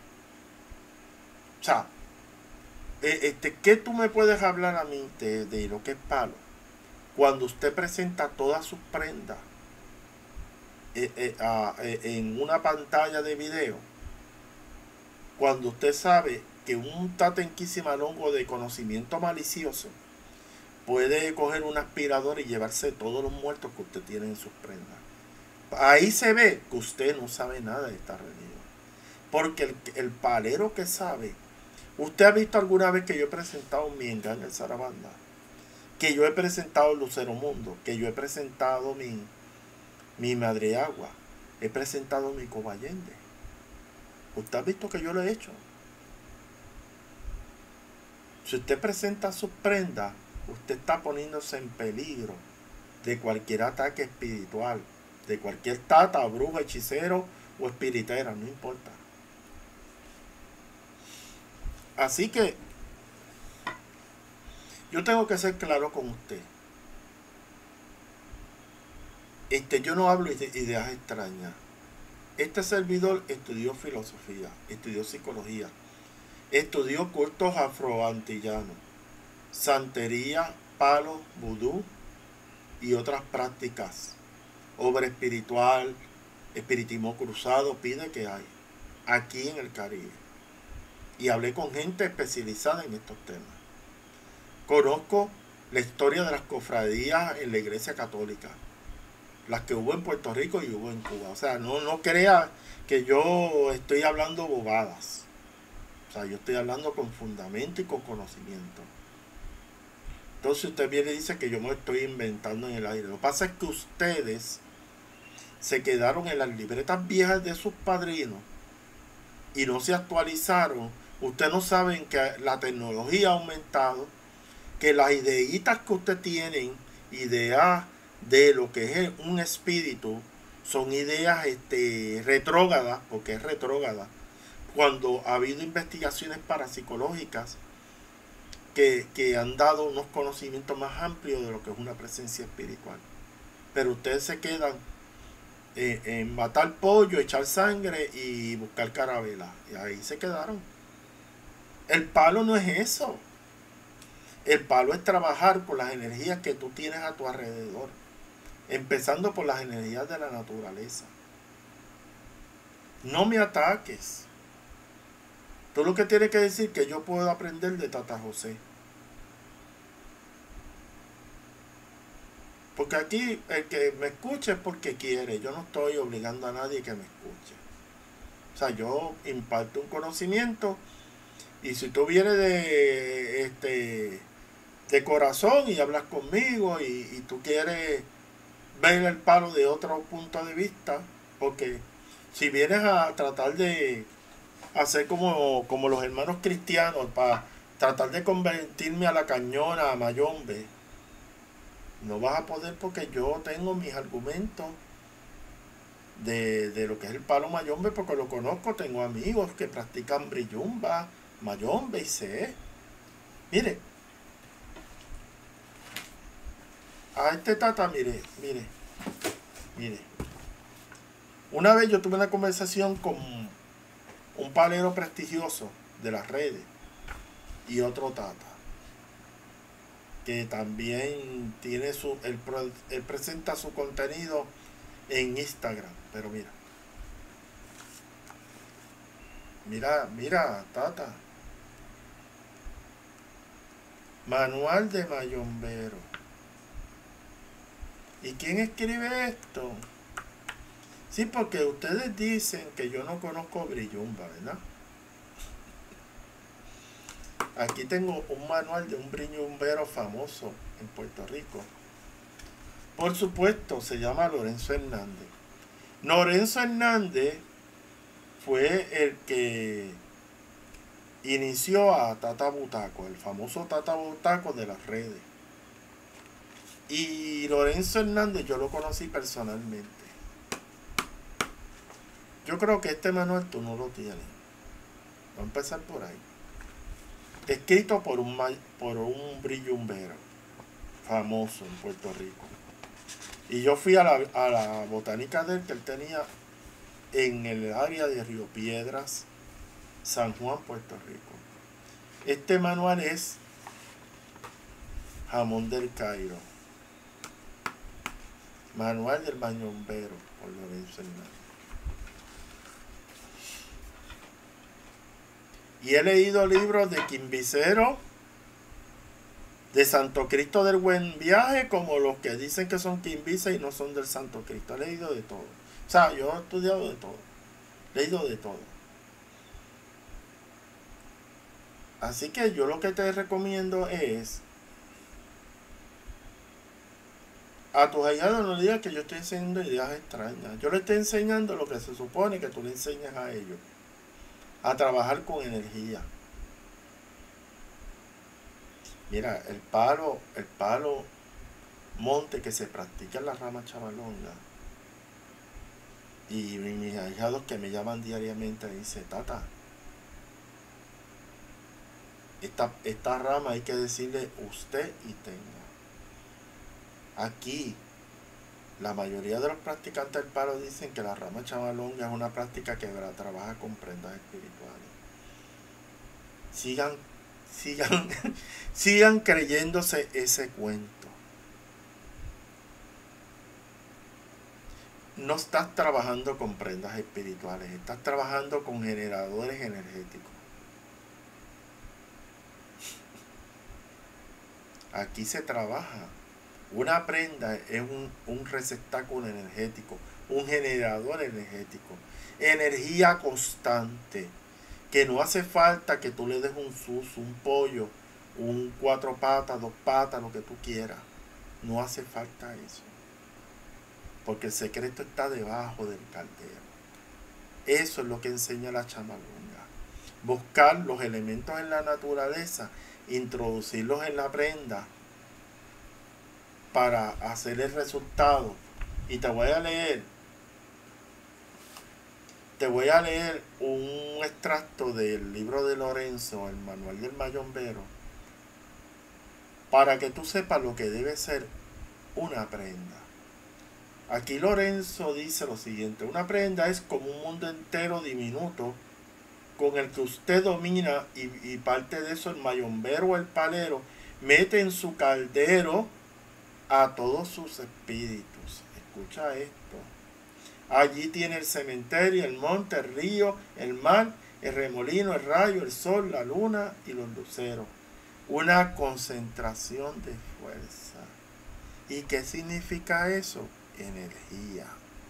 O sea, este, ¿qué tú me puedes hablar a mí de, de lo que es palo? Cuando usted presenta todas sus prendas eh, eh, a, eh, en una pantalla de video, cuando usted sabe que un tatenquissimalongo de conocimiento malicioso puede coger un aspirador y llevarse todos los muertos que usted tiene en sus prendas, ahí se ve que usted no sabe nada de esta religión. Porque el, el palero que sabe, usted ha visto alguna vez que yo he presentado mi engaño en Sarabanda, que yo he presentado Lucero Mundo, que yo he presentado mi, mi Madre Agua, he presentado mi Cobayende. Usted ha visto que yo lo he hecho. Si usted presenta sus prendas, usted está poniéndose en peligro de cualquier ataque espiritual, de cualquier tata, brujo, hechicero o espiritera, no importa. Así que yo tengo que ser claro con usted. Este, yo no hablo de ideas extrañas. Este servidor estudió filosofía, estudió psicología, estudió cultos afroantillanos, santería, palo, vudú y otras prácticas, obra espiritual, espiritismo cruzado, pide que hay aquí en el Caribe. Y hablé con gente especializada en estos temas. Conozco la historia de las cofradías en la Iglesia Católica, las que hubo en Puerto Rico y hubo en Cuba. O sea, no, no crea que yo estoy hablando bobadas. O sea, yo estoy hablando con fundamento y con conocimiento. Entonces usted viene y dice que yo me estoy inventando en el aire. Lo que pasa es que ustedes se quedaron en las libretas viejas de sus padrinos y no se actualizaron. Ustedes no saben que la tecnología ha aumentado, que las ideitas que ustedes tienen, ideas de lo que es un espíritu, son ideas este, retrógradas, porque es retrógrada, cuando ha habido investigaciones parapsicológicas que, que han dado unos conocimientos más amplios de lo que es una presencia espiritual. Pero ustedes se quedan eh, en matar pollo, echar sangre y buscar carabela, y ahí se quedaron. El palo no es eso. El palo es trabajar con las energías que tú tienes a tu alrededor, empezando por las energías de la naturaleza. No me ataques. Tú lo que tienes que decir que yo puedo aprender de Tata José. Porque aquí el que me escuche es porque quiere. Yo no estoy obligando a nadie que me escuche. O sea, yo imparto un conocimiento y si tú vienes de este de corazón y hablas conmigo y, y tú quieres ver el palo de otro punto de vista, porque si vienes a tratar de hacer como, como los hermanos cristianos para tratar de convertirme a la cañona, a Mayombe, no vas a poder porque yo tengo mis argumentos de, de lo que es el palo Mayombe porque lo conozco, tengo amigos que practican brillumba, Mayombe y sé. Mire, a este tata, mire, mire, mire. Una vez yo tuve una conversación con un palero prestigioso de las redes y otro tata que también tiene su él, él presenta su contenido en Instagram, pero mira mira mira tata, manual de mayombero. ¿Y quién escribe esto? Sí, porque ustedes dicen que yo no conozco brillumba, ¿verdad? Aquí tengo un manual de un brillumbero famoso en Puerto Rico. Por supuesto, se llama Lorenzo Hernández. Lorenzo Hernández fue el que inició a Tata Butaco, el famoso Tata Butaco de las redes. Y Lorenzo Hernández yo lo conocí personalmente. Yo creo que este manual tú no lo tienes. Vamos a empezar por ahí. Escrito por un, por un brillumbero famoso en Puerto Rico. Y yo fui a la, a la botánica de él que él tenía en el área de Río Piedras, San Juan, Puerto Rico. Este manual es Jamón del Cairo. Manual del Mayombero por Lorenzo Hernández. Y he leído libros de Quimbicero, de Santo Cristo del Buen Viaje, como los que dicen que son Quimbice y no son del Santo Cristo. He leído de todo. O sea, yo he estudiado de todo. He leído de todo. Así que yo lo que te recomiendo es a tus allegados no le digas que yo estoy enseñando ideas extrañas. Yo le estoy enseñando lo que se supone que tú le enseñas a ellos. A trabajar con energía. Mira, el palo, el palo monte que se practica en la rama chavalonga. Y mis ahijados que me llaman diariamente dicen, tata, esta, esta rama hay que decirle usted y tenga. Aquí, la mayoría de los practicantes del palo dicen que la rama chavalonga es una práctica que trabaja con prendas espirituales. Sigan, sigan, sigan creyéndose ese cuento. No estás trabajando con prendas espirituales, estás trabajando con generadores energéticos. Aquí se trabaja. Una prenda es un, un receptáculo energético, un generador energético, energía constante, que no hace falta que tú le des un suso, un pollo, un cuatro patas, dos patas, lo que tú quieras. No hace falta eso, porque el secreto está debajo del caldero. Eso es lo que enseña la chamalunga. Buscar los elementos en la naturaleza, introducirlos en la prenda, para hacer el resultado. Y te voy a leer te voy a leer un extracto del libro de Lorenzo, el manual del mayombero, para que tú sepas lo que debe ser una prenda. Aquí Lorenzo dice lo siguiente: una prenda es como un mundo entero diminuto con el que usted domina, y, y parte de eso el mayombero o el palero mete en su caldero a todos sus espíritus. Escucha esto. Allí tiene el cementerio, el monte, el río, el mar el remolino, el rayo, el sol, la luna y los luceros. Una concentración de fuerza. ¿Y qué significa eso? Energía.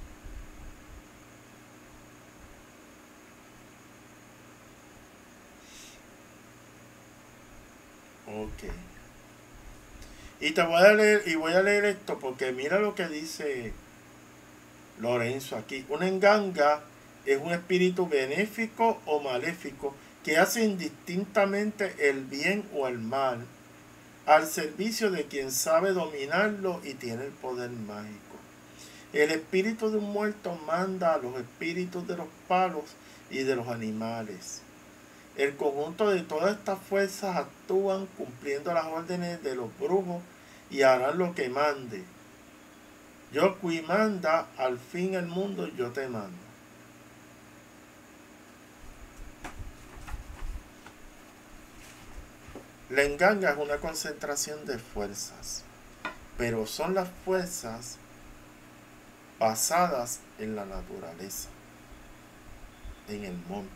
Ok. Y te voy a leer, y voy a leer esto porque mira lo que dice Lorenzo aquí. Una enganga es un espíritu benéfico o maléfico que hace indistintamente el bien o el mal al servicio de quien sabe dominarlo y tiene el poder mágico. El espíritu de un muerto manda a los espíritus de los palos y de los animales. El conjunto de todas estas fuerzas actúan cumpliendo las órdenes de los brujos y harán lo que mande. Yo qui manda, al fin el mundo yo te mando. La enganga es una concentración de fuerzas, pero son las fuerzas basadas en la naturaleza, en el monte.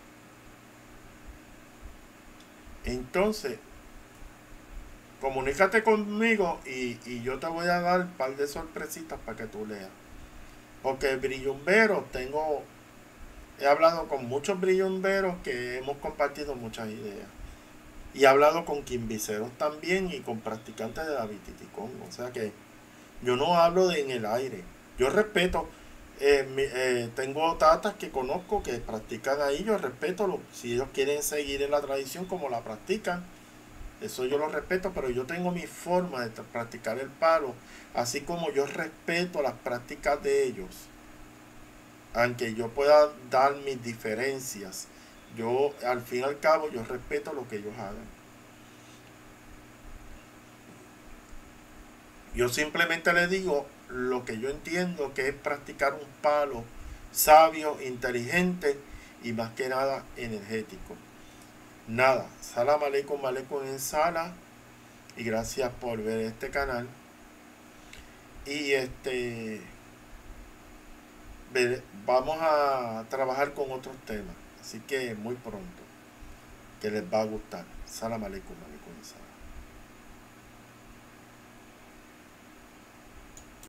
Entonces, comunícate conmigo y, y yo te voy a dar un par de sorpresitas para que tú leas. Porque brillumberos, tengo, he hablado con muchos brillumberos que hemos compartido muchas ideas. Y he hablado con quimbiceros también y con practicantes de la Vititicón. O sea que yo no hablo de en el aire. Yo respeto, eh, mi, eh, tengo tatas que conozco que practican ahí, yo respeto, lo, si ellos quieren seguir en la tradición como la practican, eso yo lo respeto, pero yo tengo mi forma de practicar el palo, así como yo respeto las prácticas de ellos, aunque yo pueda dar mis diferencias, yo al fin y al cabo yo respeto lo que ellos hagan. Yo simplemente le digo lo que yo entiendo que es practicar un palo sabio, inteligente y más que nada energético. Nada, salam aleikum, aleikum en sala y gracias por ver este canal. Y este vamos a trabajar con otros temas, así que muy pronto que les va a gustar. Salam aleikum, aleikum en sala.